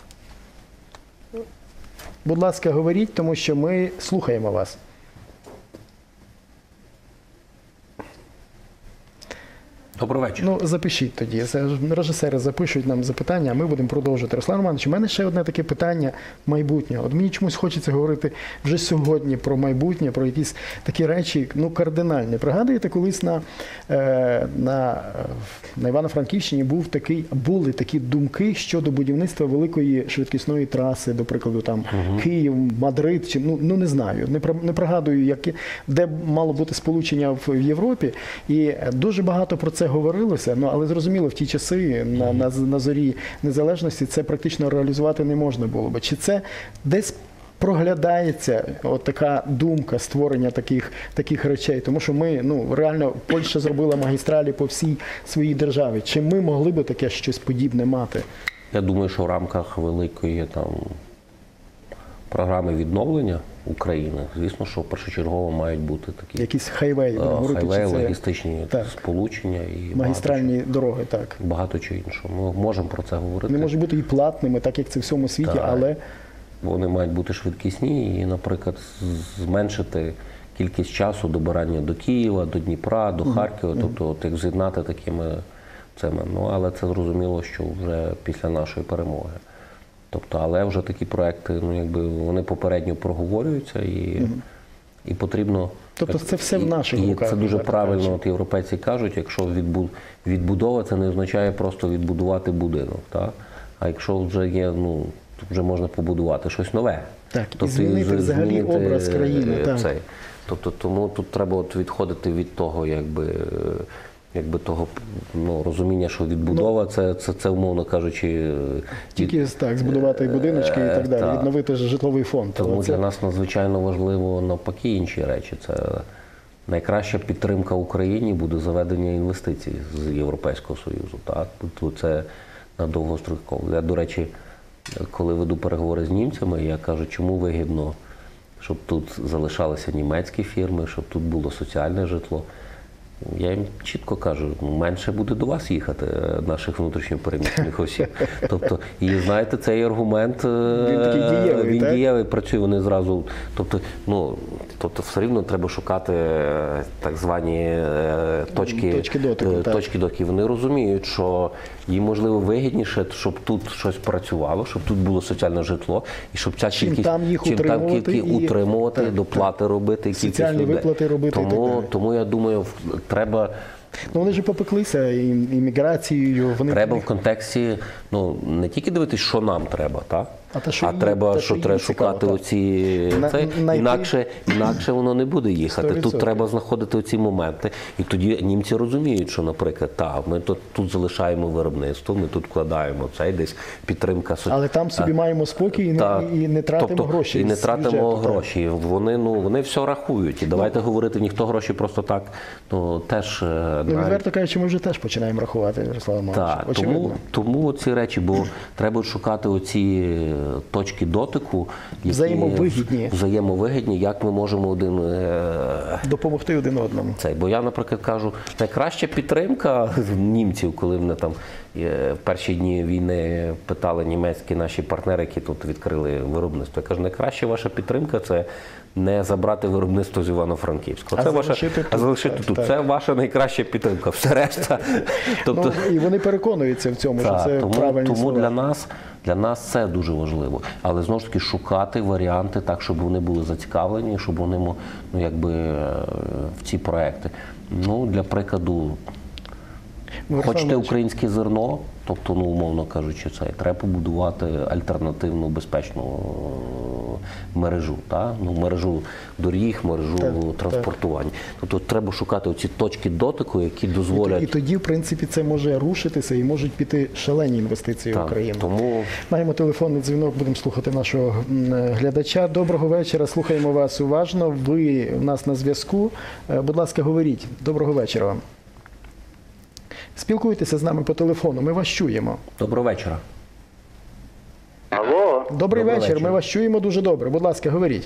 [SPEAKER 1] Будь ласка, говоріть, тому що ми слухаємо вас.
[SPEAKER 2] Добрий вечір.
[SPEAKER 1] Ну, запишіть тоді. Це ж режисери запишуть нам запитання, а ми будемо продовжувати. Руслан Романович, у мене ще одне таке питання майбутнього. От мені чомусь хочеться говорити вже сьогодні про майбутнє, про якісь такі речі, ну, кардинальні. Пригадуєте, колись на, е, на, на Івано-Франківщині був такий, були такі думки щодо будівництва великої швидкісної траси, до прикладу, там Київ, Мадрид, чи, ну, ну не знаю, не, про- не пригадую, які, де мало бути сполучення в, в Європі. І дуже багато про це говорилося, ну, але зрозуміло, в ті часи на, на, на зорі незалежності це практично реалізувати не можна було би. Чи це десь проглядається от така думка створення таких, таких речей? Тому що ми, ну, реально, Польща зробила магістралі по всій своїй державі. Чи ми могли би таке щось подібне мати?
[SPEAKER 2] Я думаю, що в рамках великої там програми відновлення України, звісно, що першочергово мають бути такі
[SPEAKER 1] Якісь хайвеї, будемо
[SPEAKER 2] е,
[SPEAKER 1] говорити,
[SPEAKER 2] хайвеї,
[SPEAKER 1] чи це
[SPEAKER 2] логістичні
[SPEAKER 1] Так.
[SPEAKER 2] сполучення і
[SPEAKER 1] магістральні дороги, так.
[SPEAKER 2] багато, багато чого іншого. Ми можемо про це говорити.
[SPEAKER 1] Не можуть бути і платними, так як це в всьому світі,
[SPEAKER 2] Так.
[SPEAKER 1] але
[SPEAKER 2] Вони мають бути швидкісні і, наприклад, з- зменшити кількість часу добирання до Києва, до Дніпра, до Харкова, тобто от як з'єднати такими цими. Ну, але це зрозуміло, що вже після нашої перемоги. Тобто, але вже такі проекти, ну якби вони попередньо проговорюються і, і потрібно.
[SPEAKER 1] Тобто це все в
[SPEAKER 2] і-
[SPEAKER 1] наших
[SPEAKER 2] і
[SPEAKER 1] руках,
[SPEAKER 2] це дуже
[SPEAKER 1] відверто
[SPEAKER 2] правильно.
[SPEAKER 1] кажучи.
[SPEAKER 2] От європейці кажуть, якщо відбу- відбудова, це не означає просто відбудувати будинок. Так? А якщо вже є, ну то вже можна побудувати щось нове.
[SPEAKER 1] Так, і змінити
[SPEAKER 2] з-
[SPEAKER 1] взагалі образ країни,
[SPEAKER 2] е,
[SPEAKER 1] так.
[SPEAKER 2] Цей. Тобто, тому тут треба от відходити від того, якби якби того ну, розуміння, що відбудова це, це, це, умовно кажучи,
[SPEAKER 1] Тільки так, збудувати будиночки і так далі,
[SPEAKER 2] Та.
[SPEAKER 1] відновити ж житловий фонд.
[SPEAKER 2] Тому
[SPEAKER 1] Але це-
[SPEAKER 2] для нас надзвичайно важливо навпаки інші речі. Це найкраща підтримка Україні буде заведення інвестицій з Європейського Союзу. Так? Тобто це на довгостроково. Я, до речі, коли веду переговори з німцями, я кажу, чому вигідно, щоб тут залишалися німецькі фірми, щоб тут було соціальне житло. Я їм чітко кажу, ну, менше буде до вас їхати, е, наших внутрішньопереміщених осіб. Тобто, і знаєте, цей аргумент, е,
[SPEAKER 1] Він такий дієвий,
[SPEAKER 2] він
[SPEAKER 1] так?
[SPEAKER 2] дієвий, працює, вони зразу, тобто, ну, тобто все рівно треба шукати е, так звані е, точки,
[SPEAKER 1] Точки дотику,
[SPEAKER 2] е,
[SPEAKER 1] так.
[SPEAKER 2] точки дотику. Вони розуміють, що їм, можливо, вигідніше, щоб тут щось працювало, щоб тут було соціальне житло, і щоб ця
[SPEAKER 1] Чим
[SPEAKER 2] кількість,
[SPEAKER 1] там їх
[SPEAKER 2] чим там
[SPEAKER 1] утримувати
[SPEAKER 2] кількість
[SPEAKER 1] і-
[SPEAKER 2] утримувати,
[SPEAKER 1] так,
[SPEAKER 2] доплати робити, і кількість
[SPEAKER 1] Соціальні
[SPEAKER 2] людей.
[SPEAKER 1] виплати робити і так
[SPEAKER 2] Тому,
[SPEAKER 1] далі.
[SPEAKER 2] тому я думаю, в- треба
[SPEAKER 1] Ну, вони ж попеклися і- імміграцією, вони
[SPEAKER 2] Треба в контексті, ну не тільки дивитись, що нам треба, так?
[SPEAKER 1] А те, що їм-
[SPEAKER 2] треба,
[SPEAKER 1] те,
[SPEAKER 2] що
[SPEAKER 1] що їм
[SPEAKER 2] треба
[SPEAKER 1] цікаво,
[SPEAKER 2] шукати
[SPEAKER 1] так.
[SPEAKER 2] оці
[SPEAKER 1] На-
[SPEAKER 2] це,
[SPEAKER 1] знайти-
[SPEAKER 2] інакше, інакше воно не буде їхати.
[SPEAKER 1] сто
[SPEAKER 2] Тут
[SPEAKER 1] відсотків.
[SPEAKER 2] треба знаходити оці моменти. І тоді німці розуміють, що, наприклад, так, ми тут, тут залишаємо виробництво, ми тут вкладаємо цей десь підтримка. со-
[SPEAKER 1] Але там собі
[SPEAKER 2] А,
[SPEAKER 1] маємо спокій і не,
[SPEAKER 2] та,
[SPEAKER 1] і не тратимо
[SPEAKER 2] тобто,
[SPEAKER 1] гроші.
[SPEAKER 2] І не
[SPEAKER 1] з
[SPEAKER 2] тратимо
[SPEAKER 1] бюджету, так.
[SPEAKER 2] гроші. Вони, ну, вони все рахують. І давайте говорити, ніхто гроші просто так, ну, теж... е,
[SPEAKER 1] Ну,
[SPEAKER 2] навіть-
[SPEAKER 1] відверто кажучи, ми вже теж починаємо рахувати, Ярослав Романович.
[SPEAKER 2] так,
[SPEAKER 1] Очевидно.
[SPEAKER 2] тому, тому ці речі, бо треба шукати оці точки дотику, які
[SPEAKER 1] Взаємовигідні.
[SPEAKER 2] взаємовигідні, як ми можемо один е,
[SPEAKER 1] Допомогти один одному.
[SPEAKER 2] цей. Бо я, наприклад, кажу, найкраща підтримка німців, коли мене там е, в перші дні війни питали німецькі наші партнери, які тут відкрили виробництво. Я кажу, найкраща ваша підтримка це не забрати виробництво з Івано-Франківського.
[SPEAKER 1] А
[SPEAKER 2] Це ваша,
[SPEAKER 1] залишити
[SPEAKER 2] а
[SPEAKER 1] тут,
[SPEAKER 2] залишити
[SPEAKER 1] так,
[SPEAKER 2] тут.
[SPEAKER 1] так.
[SPEAKER 2] Це ваша найкраща підтримка. Все решта. Тобто,
[SPEAKER 1] Ну, і вони переконуються в цьому,
[SPEAKER 2] так,
[SPEAKER 1] що це
[SPEAKER 2] тому,
[SPEAKER 1] правильні
[SPEAKER 2] тому
[SPEAKER 1] слова.
[SPEAKER 2] для нас, для нас це дуже важливо. Але знову ж таки шукати варіанти так, щоб вони були зацікавлені, щоб вони мо- ну, якби, е, в ці проекти. Ну, для прикладу,
[SPEAKER 1] Ну, Ярослав
[SPEAKER 2] хочете
[SPEAKER 1] Романович,
[SPEAKER 2] українське зерно, тобто, ну, умовно кажучи, це треба побудувати альтернативну безпечну е, мережу, та? Ну, мережу доріг, мережу
[SPEAKER 1] Так,
[SPEAKER 2] транспортування. Тобто треба шукати оці точки дотику, які дозволять.
[SPEAKER 1] І тоді, в принципі, це може рушитися і можуть піти шалені інвестиції в
[SPEAKER 2] Так,
[SPEAKER 1] Україну.
[SPEAKER 2] тому
[SPEAKER 1] Маємо телефонний дзвінок, будемо слухати нашого м, глядача. Доброго вечора, слухаємо вас уважно. Ви у нас на зв'язку. Е, Будь ласка, говоріть. Доброго вечора вам. Спілкуйтеся з нами по телефону, ми вас чуємо.
[SPEAKER 2] доброго вечора.
[SPEAKER 4] Алло,
[SPEAKER 1] Добрий,
[SPEAKER 2] Добрий
[SPEAKER 1] вечір,
[SPEAKER 2] вечір.
[SPEAKER 1] ми вас чуємо дуже добре. Будь ласка, говоріть.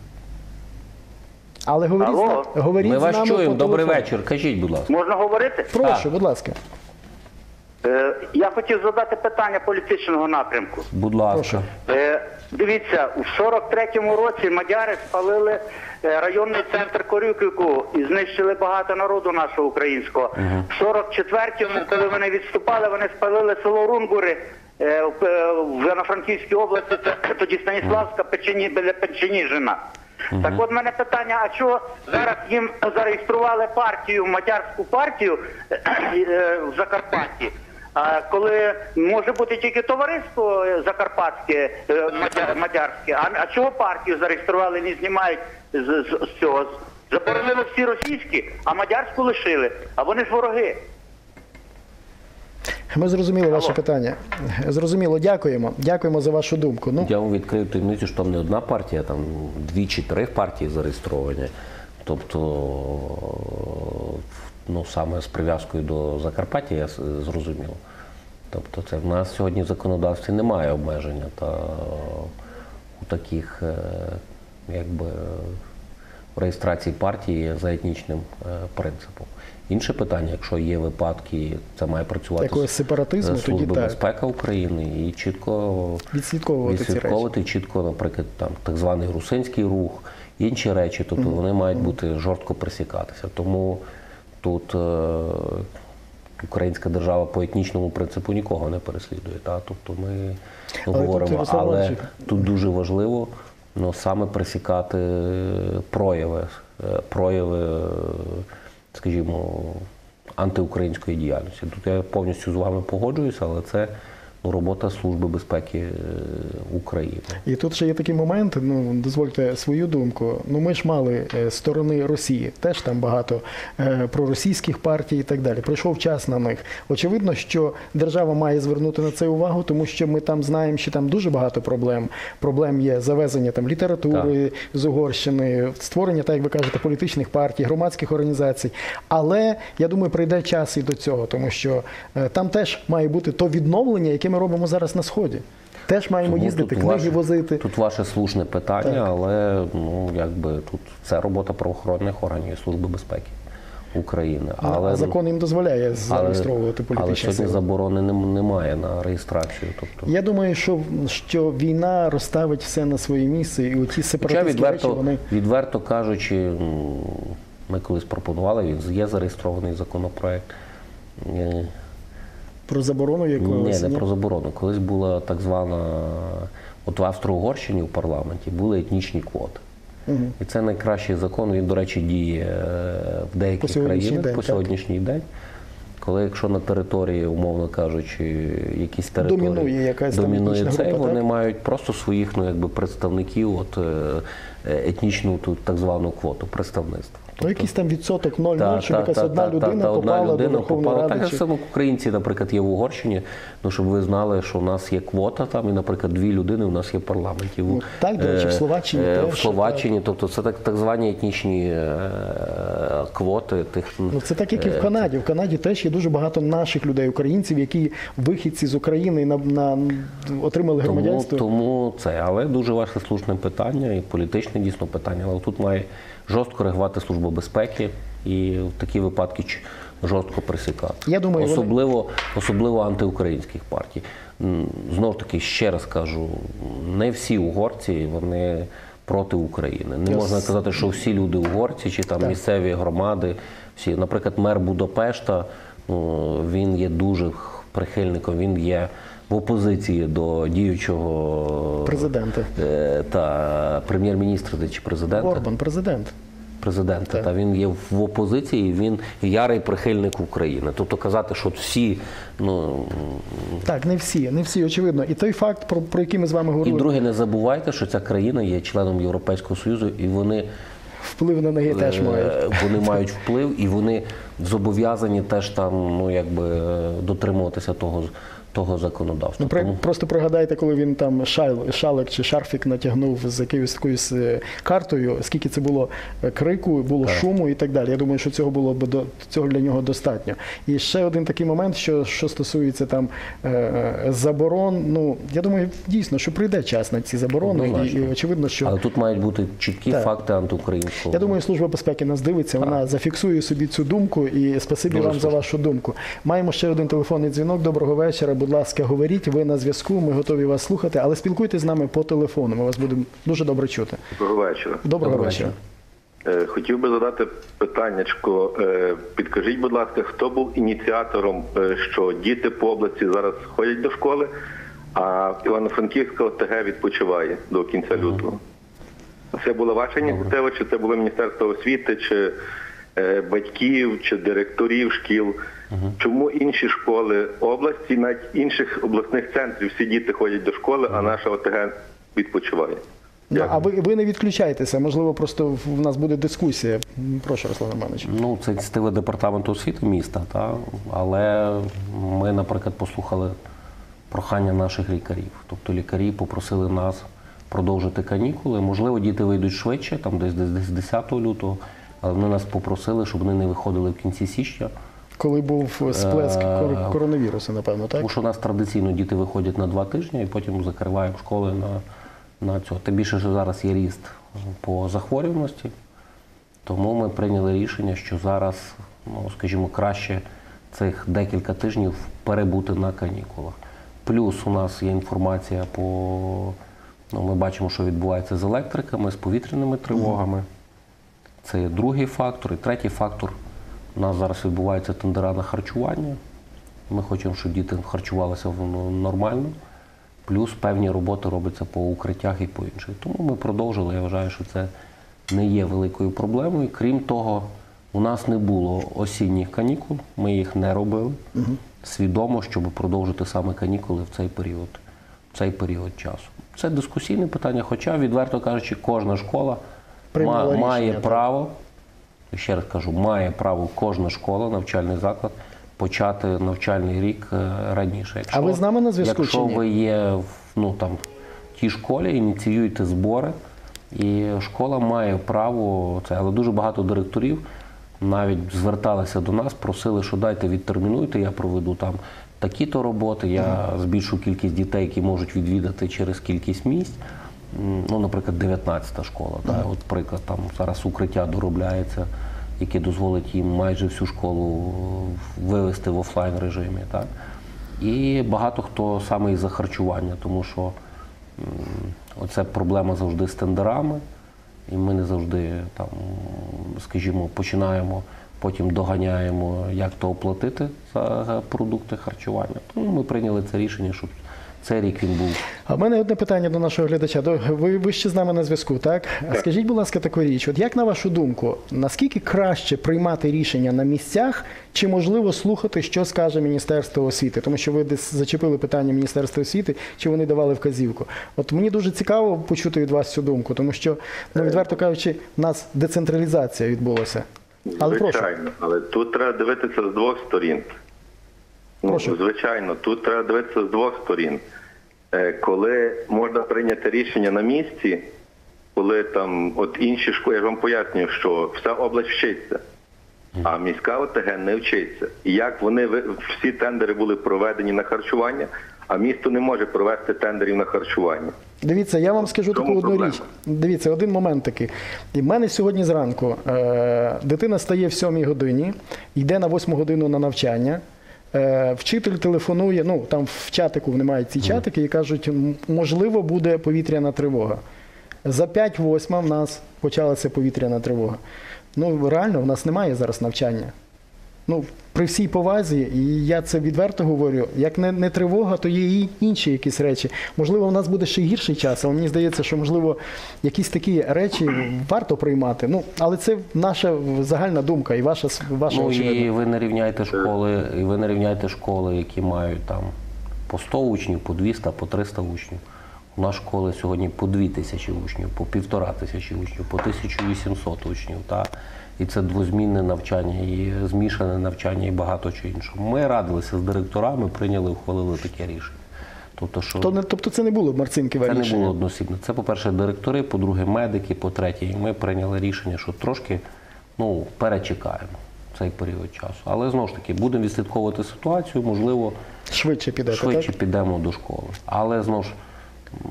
[SPEAKER 1] Але говоріть,
[SPEAKER 4] Алло.
[SPEAKER 1] з, говоріть
[SPEAKER 2] Ми
[SPEAKER 1] з
[SPEAKER 2] вас
[SPEAKER 1] нами
[SPEAKER 2] чуємо.
[SPEAKER 1] по
[SPEAKER 2] Добрий
[SPEAKER 1] телефону.
[SPEAKER 2] вечір. Кажіть, будь ласка.
[SPEAKER 4] можна говорити?
[SPEAKER 1] Прошу,
[SPEAKER 2] Так.
[SPEAKER 1] будь ласка.
[SPEAKER 4] Е, я хотів задати питання політичного напрямку.
[SPEAKER 2] Будь ласка.
[SPEAKER 1] Прошу.
[SPEAKER 4] Е, дивіться, у сорок третьому році мадяри спалили е, районний центр Корюківку і знищили багато народу нашого українського. В сорок четвертому, коли вони відступали, вони спалили село Рунгури е, в, е, в Івано-Франківській області, це тоді Станіславська, Печені, біля Печеніжина. Так от в мене питання, а чого зараз їм зареєстрували партію, мадярську партію е, в Закарпатті? А коли може бути тільки товариство е, закарпатське, е, мадя- мадярське, а, а чого партію зареєстрували, не знімають з, з, з цього? Заборонили всі російські, а мадярську лишили. А вони ж вороги.
[SPEAKER 1] Ми зрозуміли ваше
[SPEAKER 4] Алло.
[SPEAKER 1] питання. Зрозуміло, дякуємо. Дякуємо за вашу думку. Ну,
[SPEAKER 2] Я вам відкрив таємницю, що там не одна партія, там дві чи три партії зареєстровані. Тобто, ну саме з прив'язкою до Закарпаття я с- зрозумів. Тобто, це в нас сьогодні в законодавстві немає обмеження та у таких, е, якби, в реєстрації партії за етнічним е, принципом. Інше питання, якщо є випадки, це має працювати
[SPEAKER 1] Якогось сепаратизму,
[SPEAKER 2] е,
[SPEAKER 1] тоді
[SPEAKER 2] Служба
[SPEAKER 1] так.
[SPEAKER 2] безпеки України і чітко
[SPEAKER 1] Відслідковувати ці речі.
[SPEAKER 2] відслідковувати чітко, наприклад, там так званий русинський рух, інші речі, тобто вони мають бути жорстко пресікатися. Тому тут е, українська держава по етнічному принципу нікого не переслідує. Та? Тобто ми
[SPEAKER 1] Але тут,
[SPEAKER 2] говоримо,
[SPEAKER 1] Ярослав
[SPEAKER 2] але
[SPEAKER 1] Іванович,
[SPEAKER 2] тут дуже важливо ну, саме пресікати прояви, е, прояви, е, скажімо, антиукраїнської діяльності. Тут я повністю з вами погоджуюся, але це ну, робота Служби безпеки е, України.
[SPEAKER 1] І тут ще є такий момент, ну дозвольте свою думку. Ну ми ж мали е, сторони Росії, теж там багато е, проросійських партій і так далі. Прийшов час на них. Очевидно, що держава має звернути на це увагу, тому що ми там знаємо, що там дуже багато проблем. Проблем є завезення там літератури з Угорщини, створення, так як ви кажете, політичних партій, громадських організацій. Але я думаю, прийде час і до цього, тому що е, там теж має бути то відновлення, яке ми робимо зараз на Сході. Теж маємо
[SPEAKER 2] Тому
[SPEAKER 1] їздити,
[SPEAKER 2] тут
[SPEAKER 1] книги
[SPEAKER 2] ваше-
[SPEAKER 1] возити.
[SPEAKER 2] Тут ваше слушне питання,
[SPEAKER 1] Так.
[SPEAKER 2] але ну, якби, тут це робота правоохоронних органів і Служби безпеки України.
[SPEAKER 1] Ну,
[SPEAKER 2] Але,
[SPEAKER 1] а закон їм дозволяє зареєстровувати
[SPEAKER 2] але
[SPEAKER 1] політичні
[SPEAKER 2] сьогодні
[SPEAKER 1] сили.
[SPEAKER 2] заборони нем- немає на реєстрацію. Тобто,
[SPEAKER 1] Я думаю, що, що війна розставить все на своє місце, і оті
[SPEAKER 2] Хоча
[SPEAKER 1] сепаратистські речі,
[SPEAKER 2] відверто,
[SPEAKER 1] вони...
[SPEAKER 2] відверто кажучи, м, ми колись пропонували, він є зареєстрований законопроект. Е,
[SPEAKER 1] Про заборону якогось?
[SPEAKER 2] Ні, не про заборону. Колись була так звана, от в Австро-Угорщині в парламенті були етнічні квоти.
[SPEAKER 1] Угу.
[SPEAKER 2] І це найкращий закон, він, до речі, діє е, в
[SPEAKER 1] По
[SPEAKER 2] деяких
[SPEAKER 1] сьогоднішній
[SPEAKER 2] країнах
[SPEAKER 1] день,
[SPEAKER 2] по
[SPEAKER 1] так.
[SPEAKER 2] сьогоднішній день. Коли якщо на території, умовно кажучи, якісь території
[SPEAKER 1] Домінує якась там
[SPEAKER 2] домінує
[SPEAKER 1] етнічна
[SPEAKER 2] це,
[SPEAKER 1] група,
[SPEAKER 2] вони
[SPEAKER 1] так?
[SPEAKER 2] мають просто своїх ну, якби, представників, от, е, етнічну ту, так звану квоту, представництва.
[SPEAKER 1] Ну, якийсь там відсоток нуль нуль,
[SPEAKER 2] Та,
[SPEAKER 1] щоб
[SPEAKER 2] та,
[SPEAKER 1] якась
[SPEAKER 2] та,
[SPEAKER 1] одна
[SPEAKER 2] та,
[SPEAKER 1] людина
[SPEAKER 2] та, одна
[SPEAKER 1] попала
[SPEAKER 2] людина
[SPEAKER 1] до Верховної
[SPEAKER 2] попала.
[SPEAKER 1] Ради.
[SPEAKER 2] Так
[SPEAKER 1] чи-
[SPEAKER 2] само українці, наприклад, є в Угорщині, ну, щоб ви знали, що у нас є квота там, і, наприклад, дві людини у нас є в парламенті.
[SPEAKER 1] Ну, так, до речі, в
[SPEAKER 2] Е,
[SPEAKER 1] Словаччині
[SPEAKER 2] е,
[SPEAKER 1] теж,
[SPEAKER 2] В Словаччині, тобто це так, так звані етнічні е, квоти тих.
[SPEAKER 1] Ну, це так, як і в Канаді. В Канаді теж є дуже багато наших людей, українців, які вихідці з України на, на, отримали
[SPEAKER 2] Тому,
[SPEAKER 1] громадянство.
[SPEAKER 2] тому це, але дуже ваше слушне питання і політичне дійсно питання. Але тут має жорстко реагувати Служба безпеки і в такі випадки ч- жорстко присікати.
[SPEAKER 1] Я думаю, вони-
[SPEAKER 2] особливо, особливо антиукраїнських партій. М, Знову ж таки, ще раз кажу, не всі угорці вони проти України. Не
[SPEAKER 1] Я
[SPEAKER 2] можна
[SPEAKER 1] с-
[SPEAKER 2] казати, що всі люди угорці чи там
[SPEAKER 1] Так.
[SPEAKER 2] місцеві громади. Всі, наприклад, мер Будапешта, ну, він є дуже прихильником, він є в опозиції до діючого
[SPEAKER 1] Президента.
[SPEAKER 2] е, та прем'єр-міністра чи президента.
[SPEAKER 1] Орбан, президент.
[SPEAKER 2] Президента.
[SPEAKER 1] Так.
[SPEAKER 2] Та він є в опозиції, він ярий прихильник України. Тобто казати, що от всі, ну
[SPEAKER 1] Так, не всі, не всі, очевидно. І той факт, про, про який ми з вами
[SPEAKER 2] і
[SPEAKER 1] говорили,
[SPEAKER 2] друге, не забувайте, що ця країна є членом Європейського Союзу, і вони
[SPEAKER 1] вплив на неї теж
[SPEAKER 2] Е,
[SPEAKER 1] мають.
[SPEAKER 2] Вони мають вплив і вони зобов'язані теж там, ну якби е, дотримуватися того, того законодавства.
[SPEAKER 1] Ну, при,
[SPEAKER 2] Тому
[SPEAKER 1] просто пригадайте, коли він там шал, шалик чи шарфік натягнув з якоюсь такоюсь е, картою, скільки це було е, крику, було шуму і так далі. Я думаю, що цього було б до цього для нього достатньо. І ще один такий момент, що, що стосується там е, е, заборон. Ну я думаю, дійсно, що прийде час на ці заборони, і,
[SPEAKER 2] Однозначно.
[SPEAKER 1] і очевидно, що
[SPEAKER 2] але тут мають бути чіткі
[SPEAKER 1] Так.
[SPEAKER 2] факти антиукраїнського.
[SPEAKER 1] я думаю, Служба безпеки нас дивиться, вона зафіксує собі цю думку, і спасибі
[SPEAKER 2] Дуже
[SPEAKER 1] вам за
[SPEAKER 2] слушно.
[SPEAKER 1] вашу думку. Маємо ще один телефонний дзвінок. Доброго вечора. Будь ласка, говоріть. Ви на зв'язку. Ми готові вас слухати, але спілкуйтесь з нами по телефону. Ми вас будемо дуже добре чути.
[SPEAKER 5] Доброго вечора.
[SPEAKER 1] Доброго,
[SPEAKER 2] Доброго
[SPEAKER 1] вечора.
[SPEAKER 5] Е, Хотів би задати питаннячко. Е, Підкажіть, будь ласка, хто був ініціатором, е, що діти по області зараз ходять до школи, а Івано-Франківська ОТГ відпочиває до кінця лютого? Це була ваша ініціатива, чи це було Міністерство освіти, чи е, батьків, чи директорів шкіл? Чому інші школи області, навіть інших обласних центрів, всі діти ходять до школи, а наша ОТГ відпочиває?
[SPEAKER 1] Ну, а ви, ви не відключайтеся, можливо, просто в нас буде дискусія. Прошу, Руслан Романович.
[SPEAKER 2] Ну, це ініціатива департаменту освіти міста, та? Але ми, наприклад, послухали прохання наших лікарів. Тобто лікарі попросили нас продовжити канікули. Можливо, діти вийдуть швидше, там десь десь десятого лютого, але вони нас попросили, щоб вони не виходили в кінці січня.
[SPEAKER 1] Коли був сплеск
[SPEAKER 2] Е,
[SPEAKER 1] кор- коронавірусу, напевно, так?
[SPEAKER 2] Тому що у нас традиційно діти виходять на два тижні і потім закриваємо школи на, на цього. Тим більше, що зараз є ріст по захворюваності. Тому ми прийняли рішення, що зараз, ну, скажімо, краще цих декілька тижнів перебути на канікулах. Плюс у нас є інформація по, ну, ми бачимо, що відбувається з електриками, з повітряними тривогами. Це є другий фактор. І третій фактор. У нас зараз відбуваються тендера на харчування. Ми хочемо, щоб діти харчувалися ну, нормально. Плюс певні роботи робляться по укриттях і по інших. Тому ми продовжили. Я вважаю, що це не є великою проблемою. Крім того, у нас не було осінніх канікул, ми їх не робили. свідомо, щоб продовжити саме канікули в цей період, в цей період часу. Це дискусійне питання, хоча, відверто кажучи, кожна школа
[SPEAKER 1] Приймала
[SPEAKER 2] ма-
[SPEAKER 1] рішення,
[SPEAKER 2] має
[SPEAKER 1] так.
[SPEAKER 2] право, ще раз кажу, має право кожна школа, навчальний заклад, почати навчальний рік е, раніше. Якщо,
[SPEAKER 1] А ви з нами на зв'язку
[SPEAKER 2] Якщо
[SPEAKER 1] чи ні?
[SPEAKER 2] ви є в ну, там, тій школі, ініціюєте збори, і школа має право це. Але дуже багато директорів навіть зверталися до нас, просили, що дайте відтермінуйте, я проведу там такі-то роботи, я збільшу кількість дітей, які можуть відвідати через кількість місць. М, Ну, наприклад, дев'ятнадцята школа. Так, от приклад, там зараз укриття доробляється, яке дозволить їм майже всю школу вивести в офлайн режимі. Так? І багато хто саме із-за харчування, тому що м, оце проблема завжди з тендерами, і ми не завжди там, скажімо, починаємо, потім доганяємо, як то оплатити за продукти харчування. Тому ми прийняли це рішення, щоб цей рік він був.
[SPEAKER 1] А в мене одне питання до нашого глядача. До- Ви, ви ще з нами на зв'язку, так? А скажіть, будь ласка, таку річ. От як на вашу думку, наскільки краще приймати рішення на місцях, чи можливо слухати, що скаже Міністерство освіти? Тому що ви десь зачепили питання Міністерства освіти, чи вони давали вказівку. От мені дуже цікаво почути від вас цю думку, тому що, ну, відверто кажучи, в нас децентралізація відбулася. Але прошу.
[SPEAKER 5] Звичайно, але тут треба дивитися з двох сторін. Ну,
[SPEAKER 1] Прошу.
[SPEAKER 5] звичайно, тут треба дивитися з двох сторін. Е, Коли можна прийняти рішення на місці, коли там от інші школи, я ж вам пояснюю, що вся область вчиться, а міська ОТГ не вчиться. І як вони ви- всі тендери були проведені на харчування, а місто не може провести тендерів на харчування.
[SPEAKER 1] Дивіться, я вам скажу таку
[SPEAKER 5] чому
[SPEAKER 1] одну
[SPEAKER 5] проблема?
[SPEAKER 1] річ. Дивіться, один момент такий. І в мене сьогодні зранку е, дитина стає в сьомій годині, йде на восьму годину на навчання. Е, вчитель телефонує, ну там в чатику вони мають ці чатики і кажуть, «М, можливо, буде повітряна тривога. За п'ять восьма в нас почалася повітряна тривога. Ну, реально, в нас немає зараз навчання. Ну, при всій повазі, і я це відверто говорю, як не, не тривога, то є і інші якісь речі. Можливо, в нас буде ще гірший час, але мені здається, що, можливо, якісь такі речі варто приймати. Ну, але це наша загальна думка і ваша, ваша
[SPEAKER 2] Ну і
[SPEAKER 1] очевидно.
[SPEAKER 2] ви не рівняєте школи, і ви не рівняєте школи, які мають там по сто учнів, по двісті, по триста учнів. У нас школи сьогодні по дві тисячі учнів, по півтора тисячі учнів, по тисячу вісімсот учнів. Та? І це двозмінне навчання, і змішане навчання, і багато чого іншого. Ми радилися з директорами, прийняли, ухвалили таке рішення. Тобто, що
[SPEAKER 1] То не, тобто це не було Марцинківе
[SPEAKER 2] це не
[SPEAKER 1] рішення?
[SPEAKER 2] було одноосібно. Це, по-перше, директори, по-друге, медики, по-третє, і ми прийняли рішення, що трошки ну, перечекаємо цей період часу. Але, знову ж таки, будемо відслідковувати ситуацію, можливо,
[SPEAKER 1] Швидше підете,
[SPEAKER 2] швидше
[SPEAKER 1] так?
[SPEAKER 2] підемо до школи. Але, знову ж, м,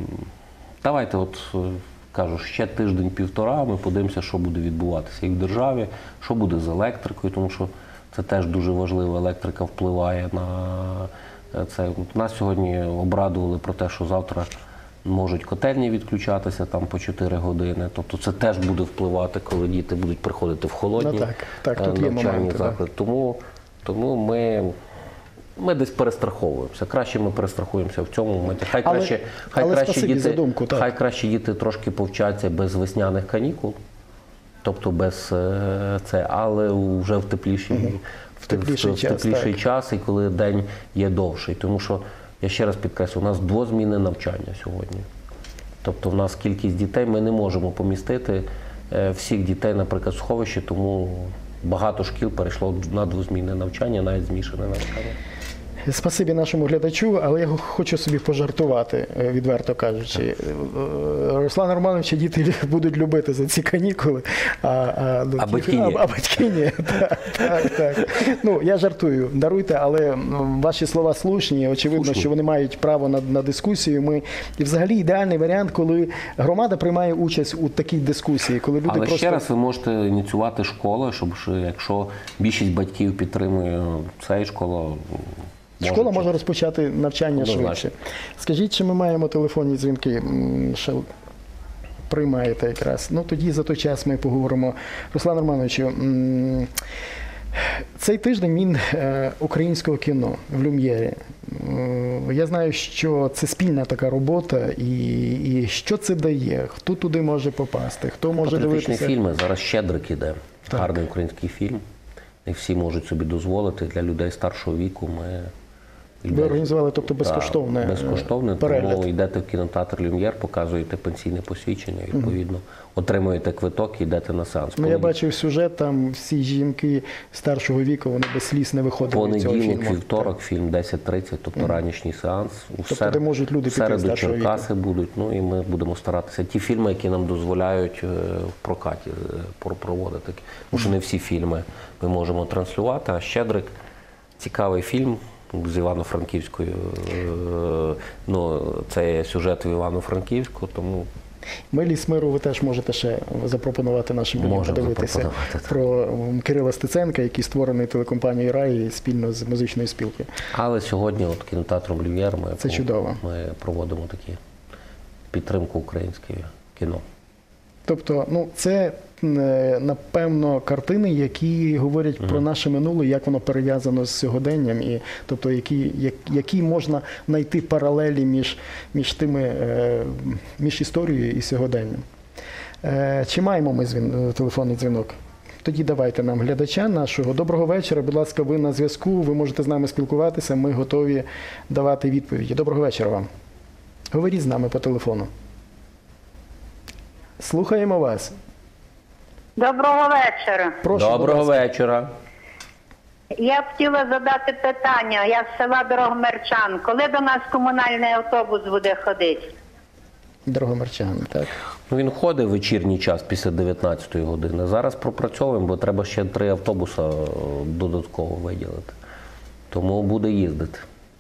[SPEAKER 2] давайте, от, е, кажу, ще тиждень-півтора, ми подивимося, що буде відбуватися і в державі, що буде з електрикою, тому що це теж дуже важливо, електрика впливає на е, це. Нас сьогодні обрадували про те, що завтра можуть котельні відключатися там по чотири години. Тобто це теж буде впливати, коли діти будуть приходити в холодні
[SPEAKER 1] Ну, так, так,
[SPEAKER 2] е,
[SPEAKER 1] тут є
[SPEAKER 2] навчальні
[SPEAKER 1] моменти,
[SPEAKER 2] заклади. Тому, тому ми, ми десь перестраховуємося. Краще ми перестрахуємося в цьому моменті. Хай
[SPEAKER 1] Але-
[SPEAKER 2] краще, хай
[SPEAKER 1] але
[SPEAKER 2] краще
[SPEAKER 1] спасибі
[SPEAKER 2] діти,
[SPEAKER 1] за думку, так.
[SPEAKER 2] хай краще діти трошки повчаться без весняних канікул, тобто без е, це, але вже в теплішій, в,
[SPEAKER 1] тепліший
[SPEAKER 2] в, в
[SPEAKER 1] час,
[SPEAKER 2] тепліший
[SPEAKER 1] так.
[SPEAKER 2] час і коли день є довший. Тому що, я ще раз підкреслю, у нас двозмінне навчання сьогодні. Тобто в нас кількість дітей, ми не можемо помістити е, всіх дітей, наприклад, в сховище, тому багато шкіл перейшло на двозмінне навчання, навіть змішане навчання.
[SPEAKER 1] Спасибі нашому глядачу, але я хочу собі пожартувати, е, відверто кажучи. Е, Руслан Романович, діти будуть любити за ці канікули, а, а,
[SPEAKER 2] А батьки ні.
[SPEAKER 1] А, а батьки ні. Так, так, так. Ну, я жартую, даруйте, але м, ваші слова слушні. Очевидно,
[SPEAKER 2] Слушні.
[SPEAKER 1] що вони мають право на, на дискусію. Ми... І взагалі ідеальний варіант, коли громада приймає участь у такій дискусії, коли люди
[SPEAKER 2] Але
[SPEAKER 1] просто...
[SPEAKER 2] ще раз ви можете ініціювати школи, щоб ж, якщо більшість батьків підтримує цей школа,
[SPEAKER 1] Школа
[SPEAKER 2] може
[SPEAKER 1] може розпочати навчання
[SPEAKER 2] Однозначно.
[SPEAKER 1] швидше. Скажіть, чи ми маємо телефонні дзвінки? М, Ще приймаєте якраз. Ну тоді за той час ми поговоримо. Руслан Романовичу, м, цей тиждень він е, українського кіно в Люм'єрі. М, Я знаю, що це спільна така робота, і, і що це дає? Хто туди може попасти? Хто може
[SPEAKER 2] патріотичні
[SPEAKER 1] дивитися?
[SPEAKER 2] фільми. Зараз «Щедрик» іде.
[SPEAKER 1] Так.
[SPEAKER 2] Гарний український фільм. не всі можуть собі дозволити. Для людей старшого віку ми
[SPEAKER 1] Ви організували, тобто, безкоштовне,
[SPEAKER 2] Так, безкоштовне,
[SPEAKER 1] перегляд.
[SPEAKER 2] тому йдете в кінотеатр «Люм'єр», показуєте пенсійне посвідчення, відповідно, отримуєте квиток і йдете на сеанс.
[SPEAKER 1] Ну, я
[SPEAKER 2] Понеділ-
[SPEAKER 1] бачив сюжет, там всі жінки старшого віку, вони без сліз не виходили від цього
[SPEAKER 2] Понеділок,
[SPEAKER 1] фільму.
[SPEAKER 2] вівторок, фільм десять тридцять, тобто ранішній сеанс. У
[SPEAKER 1] Тобто, де можуть люди
[SPEAKER 2] в
[SPEAKER 1] піти
[SPEAKER 2] середу
[SPEAKER 1] старшого віку.
[SPEAKER 2] Черкаси будуть, ну і ми будемо старатися. Ті фільми, які нам дозволяють е, в прокаті е, про- проводити. Тому що не всі фільми ми можемо транслювати, а «Щедрик» – цікавий фільм з Івано-Франківською. е, Ну, це є сюжет в Івано-Франківську, тому
[SPEAKER 1] Милість миру ви теж можете ще запропонувати нашим людям
[SPEAKER 2] Можемо
[SPEAKER 1] подивитися
[SPEAKER 2] запропонувати, так.
[SPEAKER 1] про м, Кирила Стеценка, який створений телекомпанією «Рай» спільно з музичною спілкою.
[SPEAKER 2] Але сьогодні от кінотеатром «Люм'єр» ми,
[SPEAKER 1] Це чудово.
[SPEAKER 2] ми проводимо такі підтримку українського кіно.
[SPEAKER 1] Тобто, ну, це, е, напевно, картини, які говорять про наше минуле, як воно перев'язано з сьогоденням, і, тобто, які, як, які можна знайти паралелі між, між тими, е, між історією і сьогоденням. Е, Чи маємо ми дзвін, телефонний дзвінок? Тоді давайте нам глядача нашого. Доброго вечора, будь ласка, ви на зв'язку, ви можете з нами спілкуватися, ми готові давати відповіді. Доброго вечора вам. Говоріть з нами по телефону. Слухаємо вас.
[SPEAKER 3] Доброго вечора.
[SPEAKER 1] Прошу, будь
[SPEAKER 2] Доброго
[SPEAKER 1] ласка.
[SPEAKER 2] вечора.
[SPEAKER 3] Я б хотіла задати питання. Я з села Дорогомерчан. Коли до нас комунальний автобус буде ходити?
[SPEAKER 1] Дорогомерчани, так?
[SPEAKER 2] Ну, він ходить в вечірній час після дев'ятнадцятої години. Зараз пропрацьовуємо, бо треба ще три автобуси е, додатково виділити. Тому буде їздити.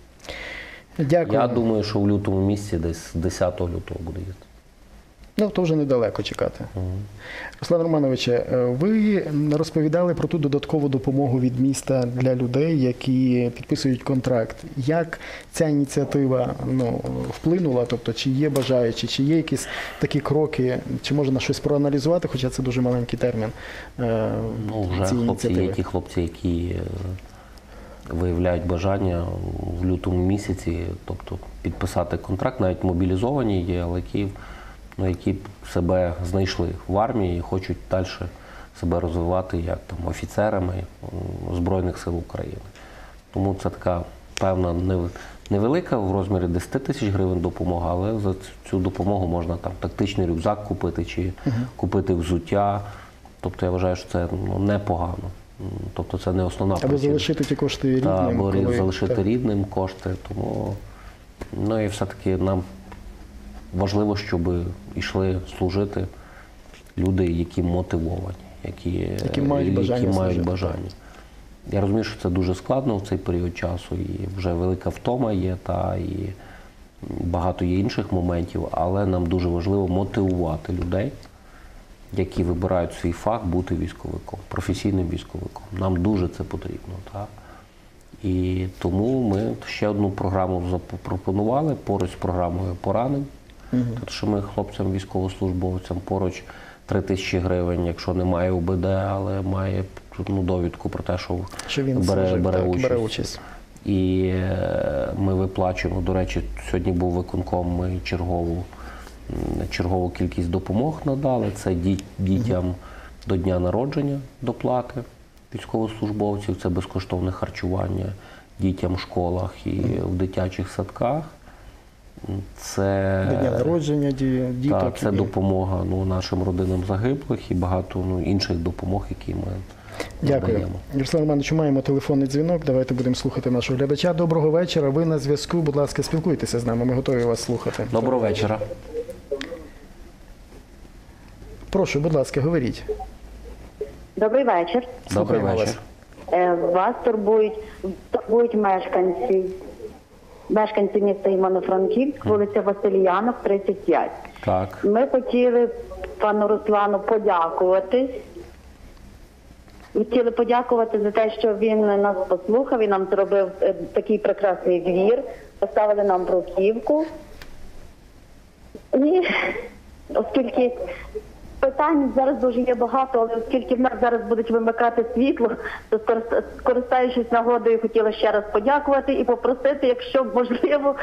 [SPEAKER 1] Дякую.
[SPEAKER 2] Я думаю, що в лютому місяці, десь десятого лютого буде їздити.
[SPEAKER 1] Ну, то вже недалеко чекати. Руслан Романовиче, ви розповідали про ту додаткову допомогу від міста для людей, які підписують контракт. Як ця ініціатива ну, вплинула? Тобто, чи є бажаючі, чи є якісь такі кроки, чи можна щось проаналізувати, хоча це дуже маленький термін е,
[SPEAKER 2] Ну, вже
[SPEAKER 1] цієї
[SPEAKER 2] хлопці, є
[SPEAKER 1] ініціативи?
[SPEAKER 2] ті хлопці, які е, виявляють бажання в лютому місяці, тобто підписати контракт, навіть мобілізовані є, але які, ну, які себе знайшли в армії і хочуть далі себе розвивати як там офіцерами м, Збройних сил України. Тому це така певна нев- невелика в розмірі десять тисяч гривень допомога, але за цю допомогу можна там тактичний рюкзак купити чи купити взуття. Тобто я вважаю, що це ну, непогано. М, Тобто це не основна
[SPEAKER 1] Або
[SPEAKER 2] причина.
[SPEAKER 1] залишити ті кошти рідним.
[SPEAKER 2] Та, або
[SPEAKER 1] коли-
[SPEAKER 2] залишити
[SPEAKER 1] так.
[SPEAKER 2] рідним кошти. Тому ну і все-таки нам важливо, щоб йшли служити люди, які мотивовані, які,
[SPEAKER 1] Які мають бажання
[SPEAKER 2] які мають
[SPEAKER 1] служити.
[SPEAKER 2] бажання. Я розумію, що це дуже складно в цей період часу, і вже велика втома є, та і багато є інших моментів, але нам дуже важливо мотивувати людей, які вибирають свій фах, бути військовиком, професійним військовиком. Нам дуже це потрібно. Так? І тому ми ще одну програму запропонували поруч з програмою поранень. Тобто, що ми хлопцям, військовослужбовцям поруч три тисячі гривень, якщо немає УБД, але має ну, довідку про те, що,
[SPEAKER 1] Що він
[SPEAKER 2] бере,
[SPEAKER 1] служив,
[SPEAKER 2] бере,
[SPEAKER 1] так,
[SPEAKER 2] участь.
[SPEAKER 1] бере участь.
[SPEAKER 2] І е, ми виплачуємо, до речі, сьогодні був виконком, ми чергову, м, чергову кількість допомог надали. Це діт- дітям до дня народження доплати військовослужбовців, це безкоштовне харчування дітям в школах і в дитячих садках. Це,
[SPEAKER 1] До дня народження ді- діток.
[SPEAKER 2] так, це
[SPEAKER 1] і-
[SPEAKER 2] допомога ну, нашим родинам загиблих і багато ну, інших допомог, які ми
[SPEAKER 1] Дякую.
[SPEAKER 2] надаємо.
[SPEAKER 1] Руслан Романович, маємо телефонний дзвінок. Давайте будемо слухати нашого глядача. Доброго вечора. Ви на зв'язку. Будь ласка, спілкуйтеся з нами. Ми готові вас слухати.
[SPEAKER 2] Доброго вечора.
[SPEAKER 1] Прошу, будь ласка, говоріть.
[SPEAKER 3] Добрий вечір.
[SPEAKER 2] Добрий
[SPEAKER 1] Слухаємо
[SPEAKER 2] вечір.
[SPEAKER 1] вас.
[SPEAKER 3] Е, Вас турбують, турбують мешканці. Мешканці міста Івано-Франківськ, вулиця Васильянок, тридцять п'ять.
[SPEAKER 2] Так.
[SPEAKER 3] Ми хотіли пану Руслану подякувати. Хотіли подякувати за те, що він нас послухав і нам зробив е, такий прекрасний двір, поставили нам бруківку. І оскільки питань зараз дуже є багато, але оскільки в нас зараз будуть вимикати світло, то скорист- скористаючись нагодою, хотіла ще раз подякувати і попросити, якщо можливо,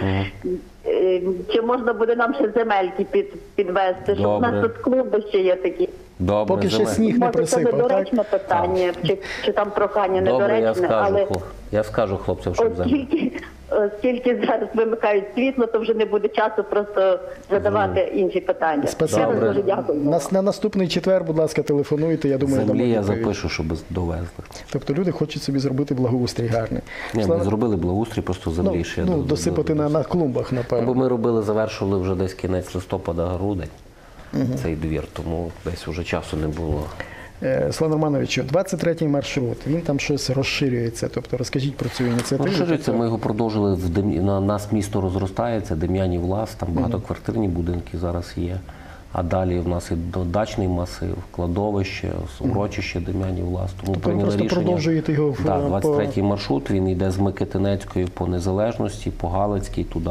[SPEAKER 3] е, чи можна буде нам ще земельки під, підвести, щоб у нас
[SPEAKER 2] Добре.
[SPEAKER 3] тут клуби ще є такі.
[SPEAKER 2] Добре,
[SPEAKER 1] Поки ще
[SPEAKER 2] зиме.
[SPEAKER 1] сніг не
[SPEAKER 3] Може, це
[SPEAKER 1] присипав, так?
[SPEAKER 3] недоречне питання, чи, чи там прохання
[SPEAKER 2] Добре, я
[SPEAKER 3] недоречне,
[SPEAKER 2] скажу,
[SPEAKER 3] але
[SPEAKER 2] хлоп- я скажу хлопцям, щоб землю.
[SPEAKER 3] оскільки, оскільки зараз вимикають світло, то вже не буде часу просто задавати інші питання.
[SPEAKER 1] Спасибо.
[SPEAKER 3] Я вам
[SPEAKER 2] Добре.
[SPEAKER 3] дуже дякую.
[SPEAKER 1] Нас на наступний четвер, будь ласка, телефонуйте, я думаю,
[SPEAKER 2] Землі
[SPEAKER 1] дамо
[SPEAKER 2] я
[SPEAKER 1] відповідь.
[SPEAKER 2] запишу, щоб довезли.
[SPEAKER 1] Тобто люди хочуть собі зробити благоустрій гарний.
[SPEAKER 2] Ні, ми
[SPEAKER 1] Слава-
[SPEAKER 2] зробили благоустрій, просто землі
[SPEAKER 1] ну,
[SPEAKER 2] ще.
[SPEAKER 1] ну,
[SPEAKER 2] до-
[SPEAKER 1] досипати
[SPEAKER 2] до-
[SPEAKER 1] на, на клумбах,
[SPEAKER 2] Бо
[SPEAKER 1] напевно.
[SPEAKER 2] ми робили, завершували вже десь кінець листопада, грудень цей двір, тому десь вже часу не було.
[SPEAKER 1] Е, Слава Романовичу, двадцять третій маршрут, він там щось розширюється. Тобто розкажіть про цю ініціативу.
[SPEAKER 2] Розширюється,
[SPEAKER 1] Тобто,
[SPEAKER 2] ми його продовжили, в Дем- на нас місто розростається, Дем'янів Лаз, там багатоквартирні будинки зараз є. А далі в нас і дачний масив, кладовище, урочище Дем'янів Лаз. Тому
[SPEAKER 1] Тобто ви
[SPEAKER 2] прийняли
[SPEAKER 1] просто
[SPEAKER 2] рішення.
[SPEAKER 1] продовжуєте його в-
[SPEAKER 2] Так,
[SPEAKER 1] по-
[SPEAKER 2] двадцять третій маршрут, він йде з Микитинецької по Незалежності, по Галицький, туди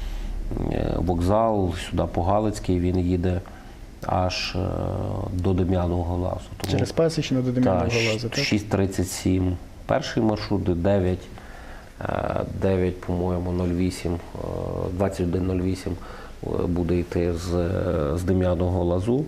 [SPEAKER 2] е, вокзал, сюди по Галицький він їде аж е, до Дем'яного Лазу. Тому-
[SPEAKER 1] через Пасічну до Дем'яного Лазу, так?
[SPEAKER 2] шість тридцять сім перший маршрут, дев'ять, дев'ять, по-моєму, нуль вісім, е, двадцять один нуль вісім е, буде йти з, з Дем'яного Лазу.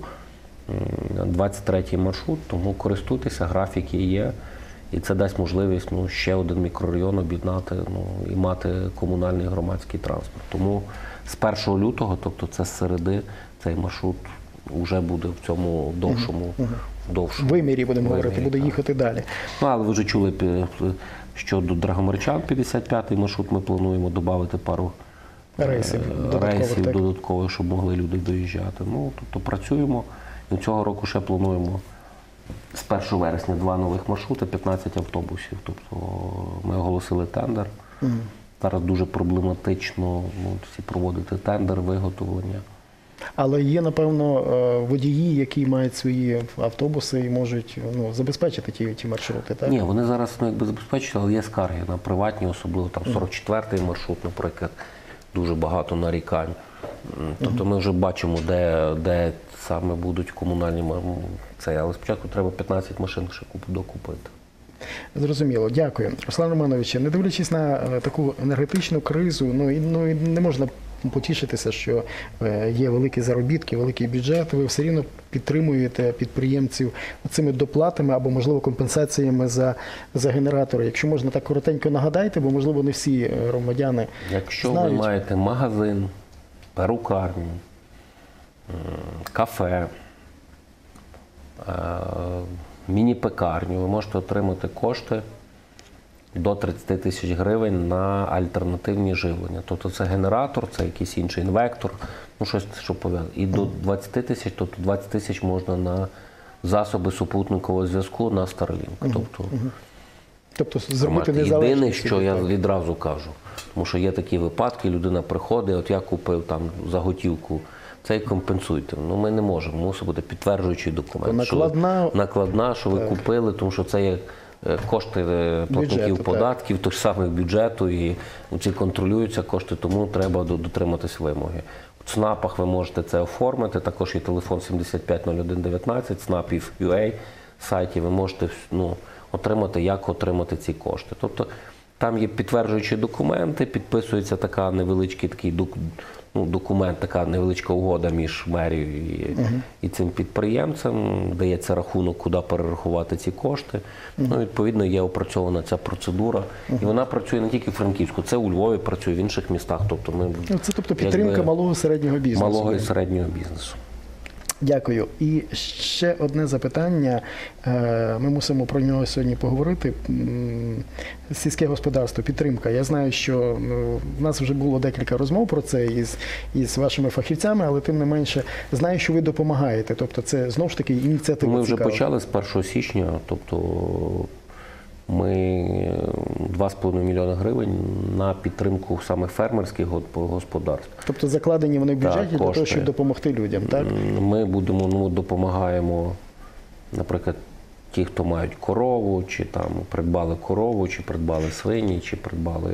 [SPEAKER 2] М, двадцять третій маршрут, тому користуйтеся, графіки є. І це дасть можливість ну, ще один мікрорайон об'єднати ну, і мати комунальний громадський транспорт. Тому з першого лютого, тобто це з середи, цей маршрут вже буде в цьому довшому, довшому
[SPEAKER 1] В вимірі, будемо
[SPEAKER 2] вимірі,
[SPEAKER 1] говорити, буде
[SPEAKER 2] так.
[SPEAKER 1] їхати далі.
[SPEAKER 2] Ну, але ви вже чули, пі- що до Драгомирчан п'ятдесят п'ятий маршрут ми плануємо додати пару е,
[SPEAKER 1] Рейсів додаткових,
[SPEAKER 2] рейсів
[SPEAKER 1] так.
[SPEAKER 2] додаткових, щоб могли люди доїжджати. Ну, тобто працюємо. І цього року ще плануємо з першого вересня два нових маршрути, п'ятнадцять автобусів. Тобто ми оголосили тендер. Зараз дуже проблематично ну, всі проводити тендер, виготовлення.
[SPEAKER 1] Але є, напевно, е, водії, які мають свої автобуси і можуть ну, забезпечити ті, ті маршрути, так?
[SPEAKER 2] Ні, вони зараз ну, якби забезпечують, але є скарги на приватні, особливо там сорок четвертий маршрут, наприклад, дуже багато нарікань. М, Тобто ми вже бачимо, де, де саме будуть комунальні м- це, але спочатку треба п'ятнадцять машин ще куп- докупити.
[SPEAKER 1] Зрозуміло, дякую. Руслан Романович, не дивлячись на е, таку енергетичну кризу, ну і ну і не можна потішитися, що е, є великі заробітки, великий бюджет. Ви все рівно підтримуєте підприємців цими доплатами або, можливо, компенсаціями за, за генератори. Якщо можна так коротенько нагадайте, бо, можливо, не всі е, громадяни
[SPEAKER 2] Якщо
[SPEAKER 1] знають.
[SPEAKER 2] ви маєте магазин, перукарню, м, кафе, е, міні-пекарню, ви можете отримати кошти до тридцять тисяч гривень на альтернативні живлення. Тобто це генератор, це якийсь інший інвектор, ну щось, що пов'язане. І до двадцять тисяч, тобто двадцять тисяч можна на засоби супутникового зв'язку на Starlink. Тобто,
[SPEAKER 1] Тобто зробити
[SPEAKER 2] Єдине,
[SPEAKER 1] незалежність.
[SPEAKER 2] що я відразу кажу, тому що є такі випадки, людина приходить, от я купив там за готівку, це і компенсуйте. Ну ми не можемо, мусить бути підтверджуючий документ. що ви-
[SPEAKER 1] накладна-
[SPEAKER 2] накладна, що ви купили, тому що це є е, кошти е, платників
[SPEAKER 1] Бюджету,
[SPEAKER 2] податків, тож самих бюджету, і ці контролюються кошти, тому треба до- дотриматись вимоги. В ЦНАПах ви можете це оформити, також є телефон сімдесят п'ять нуль один дев'ятнадцять, ЦНАПів точка ю а сайті, ви можете ну, отримати, як отримати ці кошти. Тобто там є підтверджуючі документи, підписується така невеличкий такий док- ну, документ, така невеличка угода між мерією і, і цим підприємцем, дається рахунок, куди перерахувати ці кошти. Ну, відповідно, є опрацьована ця процедура. І вона працює не тільки в Франківську, це у Львові працює, в інших містах. Тобто ми,
[SPEAKER 1] Ну, це тобто підтримка
[SPEAKER 2] якби,
[SPEAKER 1] малого і середнього бізнесу.
[SPEAKER 2] малого і середнього бізнесу.
[SPEAKER 1] Дякую. І ще одне запитання. Е, Ми мусимо про нього сьогодні поговорити. М, Сільське господарство, підтримка. Я знаю, що ну, в нас вже було декілька розмов про це із, із вашими фахівцями, але тим не менше знаю, що ви допомагаєте. Тобто це знову ж таки ініціатива
[SPEAKER 2] Ми вже
[SPEAKER 1] цікава.
[SPEAKER 2] почали з першого січня, тобто ми два з половиною мільйона гривень на підтримку саме фермерських господарств.
[SPEAKER 1] Тобто закладені вони в
[SPEAKER 2] Так,
[SPEAKER 1] бюджеті для того,
[SPEAKER 2] кошти.
[SPEAKER 1] щоб допомогти людям, так?
[SPEAKER 2] Ми будемо, ну, допомагаємо, наприклад, ті, хто мають корову, чи там придбали корову, чи придбали свині, чи придбали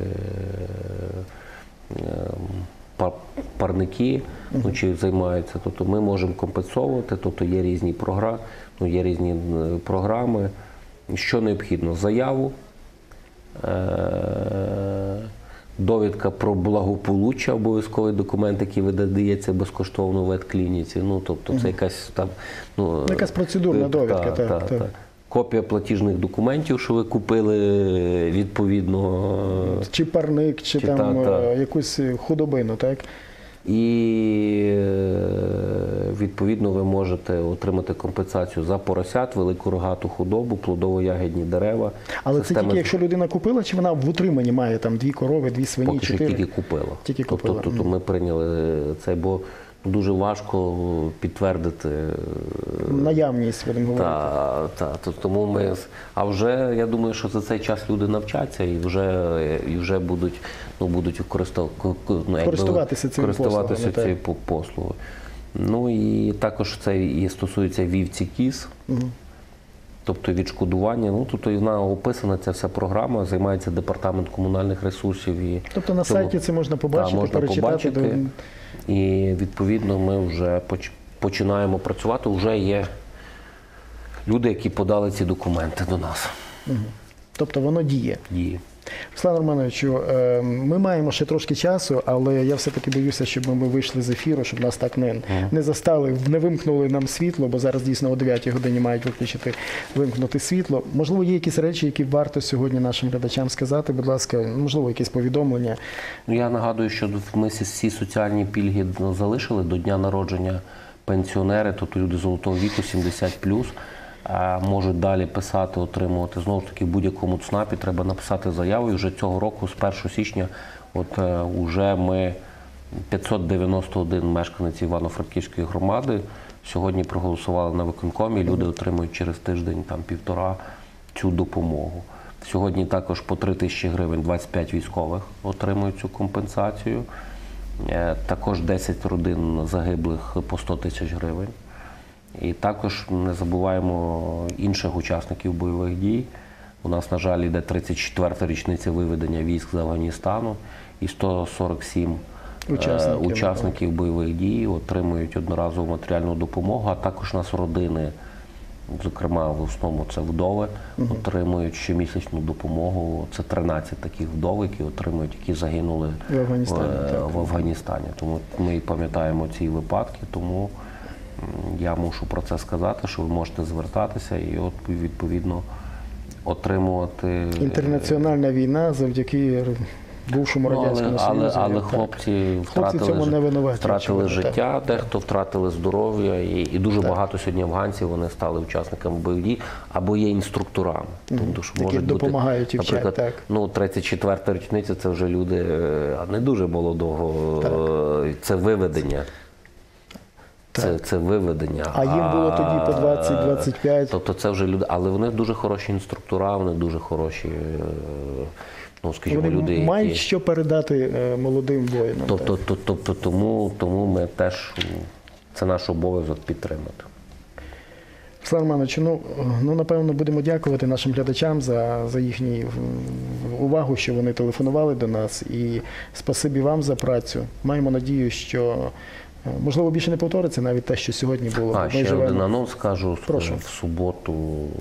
[SPEAKER 2] е, е, па- парники, ну, чи займаються. Тобто ми можемо компенсовувати, тобто є різні програми, ну, є різні е, програми. Що необхідно? Заяву, е, довідка про благополуччя, обов'язковий документ, який видається безкоштовно в ветклініці. Ну, тобто це якась там... Ну,
[SPEAKER 1] Якась процедурна довідка, так,
[SPEAKER 2] та,
[SPEAKER 1] так.
[SPEAKER 2] та. Копія платіжних документів, що ви купили відповідно.
[SPEAKER 1] Чи парник, чи,
[SPEAKER 2] Чи
[SPEAKER 1] там
[SPEAKER 2] та, та.
[SPEAKER 1] е, якусь худобину, так?
[SPEAKER 2] І е, відповідно ви можете отримати компенсацію за поросят, велику рогату худобу, плодово-ягідні дерева.
[SPEAKER 1] Але це
[SPEAKER 2] Система-
[SPEAKER 1] тільки якщо людина купила, чи вона в утриманні має там дві корови, дві свині,
[SPEAKER 2] Поки що
[SPEAKER 1] чотири?
[SPEAKER 2] тільки купила.
[SPEAKER 1] Тільки купила.
[SPEAKER 2] Тобто, тобто ми прийняли це, бо дуже важко підтвердити.
[SPEAKER 1] Наявність, будемо говорити.
[SPEAKER 2] Та, та, то- тому ми, а вже я думаю, що за цей час люди навчаться і вже, і вже будуть, ну, будуть користав, ну, якби,
[SPEAKER 1] Користуватися цими
[SPEAKER 2] користуватися
[SPEAKER 1] послугами,
[SPEAKER 2] цією по- послугою. Ну і також це і стосується вівці кіз. Тобто відшкодування, ну тут і вона описана ця вся програма, займається департамент комунальних ресурсів. І
[SPEAKER 1] Тобто на
[SPEAKER 2] цьому-
[SPEAKER 1] сайті це можна побачити,
[SPEAKER 2] Та, можна
[SPEAKER 1] перечитати.
[SPEAKER 2] побачити.
[SPEAKER 1] до-
[SPEAKER 2] І відповідно ми вже поч- починаємо працювати. Вже є люди, які подали ці документи до нас.
[SPEAKER 1] Тобто воно діє.
[SPEAKER 2] Дії.
[SPEAKER 1] Руслан Романовичу, е, ми маємо ще трошки часу, але я все-таки боюся, щоб ми вийшли з ефіру, щоб нас так не, не застали, не вимкнули нам світло, бо зараз дійсно о дев'ятій годині мають виключити, вимкнути світло. Можливо, є якісь речі, які варто сьогодні нашим глядачам сказати, будь ласка, можливо, якісь повідомлення.
[SPEAKER 2] Ну, я нагадую, що ми всі соціальні пільги залишили до дня народження пенсіонери, тобто люди золотого віку сімдесят плюс. Можуть далі писати, отримувати. Знову ж таки, в будь-якому ЦНАПі треба написати заяву. І вже цього року, з першого січня, от е, уже ми п'ятсот дев'яносто один мешканець Івано-Франківської громади сьогодні проголосували на виконкомі. Люди отримують через тиждень, там півтора, цю допомогу. Сьогодні також по три тисячі гривень двадцять п'ять військових отримують цю компенсацію. Е, також десять родин загиблих по сто тисяч гривень. І також не забуваємо інших учасників бойових дій. У нас, на жаль, йде тридцять четверта річниця виведення військ з Афганістану, і сто сорок сім
[SPEAKER 1] Учасників,
[SPEAKER 2] е, учасників бойових дій отримують одноразову матеріальну допомогу, а також у нас родини, зокрема, в основному це вдови, отримують щомісячну допомогу. Це тринадцять таких вдов, які отримують, які загинули
[SPEAKER 1] В Афганістані,
[SPEAKER 2] в,
[SPEAKER 1] так.
[SPEAKER 2] в Афганістані. Тому ми пам'ятаємо ці випадки, тому я мушу про це сказати, що ви можете звертатися і от відповідно отримувати.
[SPEAKER 1] Інтернаціональна війна завдяки бувшому
[SPEAKER 2] Ну,
[SPEAKER 1] радянському
[SPEAKER 2] але, але,
[SPEAKER 1] Союзу.
[SPEAKER 2] але
[SPEAKER 1] так.
[SPEAKER 2] хлопці
[SPEAKER 1] Хлопці в цьому
[SPEAKER 2] втратили,
[SPEAKER 1] не винуваті,
[SPEAKER 2] втратили
[SPEAKER 1] очевидно,
[SPEAKER 2] життя, дехто втратили здоров'я, і, і дуже багато сьогодні афганців вони стали учасниками бойових дій або є інструкторами. Тобто, що
[SPEAKER 1] Які
[SPEAKER 2] можуть
[SPEAKER 1] допомагають
[SPEAKER 2] бути,
[SPEAKER 1] і вчать,
[SPEAKER 2] наприклад,
[SPEAKER 1] так.
[SPEAKER 2] ну, тридцять четверта річниця це вже люди е, не дуже молодого, е, це виведення. Це, це виведення.
[SPEAKER 1] А їм було тоді по двадцять - двадцять п'ять.
[SPEAKER 2] Тобто це вже люди, але вони дуже хороші інструктора, вони дуже хороші, е, ну, скажімо,
[SPEAKER 1] Вони
[SPEAKER 2] люди,
[SPEAKER 1] мають
[SPEAKER 2] які...
[SPEAKER 1] що передати е, молодим воїнам.
[SPEAKER 2] Тобто,
[SPEAKER 1] так.
[SPEAKER 2] то- тобто тому, тому ми теж, це наш обов'язок підтримати.
[SPEAKER 1] Руслан Романович, ну, ну, напевно, будемо дякувати нашим глядачам за, за їхню м, увагу, що вони телефонували до нас. І спасибі вам за працю. Маємо надію, що, е, можливо, більше не повториться навіть те, що сьогодні було.
[SPEAKER 2] А,
[SPEAKER 1] Ми
[SPEAKER 2] ще
[SPEAKER 1] живемо-
[SPEAKER 2] один анонс скажу.
[SPEAKER 1] Прошу.
[SPEAKER 2] В суботу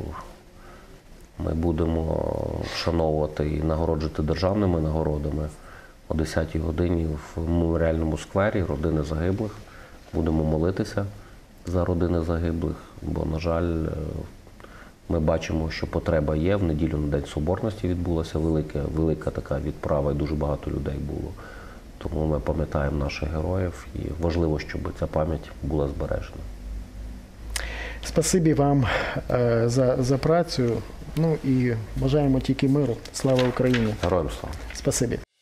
[SPEAKER 2] ми будемо вшановувати і нагороджувати державними нагородами о десятій годині в меморіальному сквері родини загиблих. Будемо молитися за родини загиблих, бо, на жаль, е, ми бачимо, що потреба є. В неділю на День Соборності відбулася велика, велика така відправа, і дуже багато людей було. Тому ми пам'ятаємо наших героїв, і важливо, щоб ця пам'ять була збережена.
[SPEAKER 1] Спасибі вам е, за, за працю. Ну і бажаємо тільки миру. Слава Україні.
[SPEAKER 2] Героям слава!
[SPEAKER 1] Спасибі.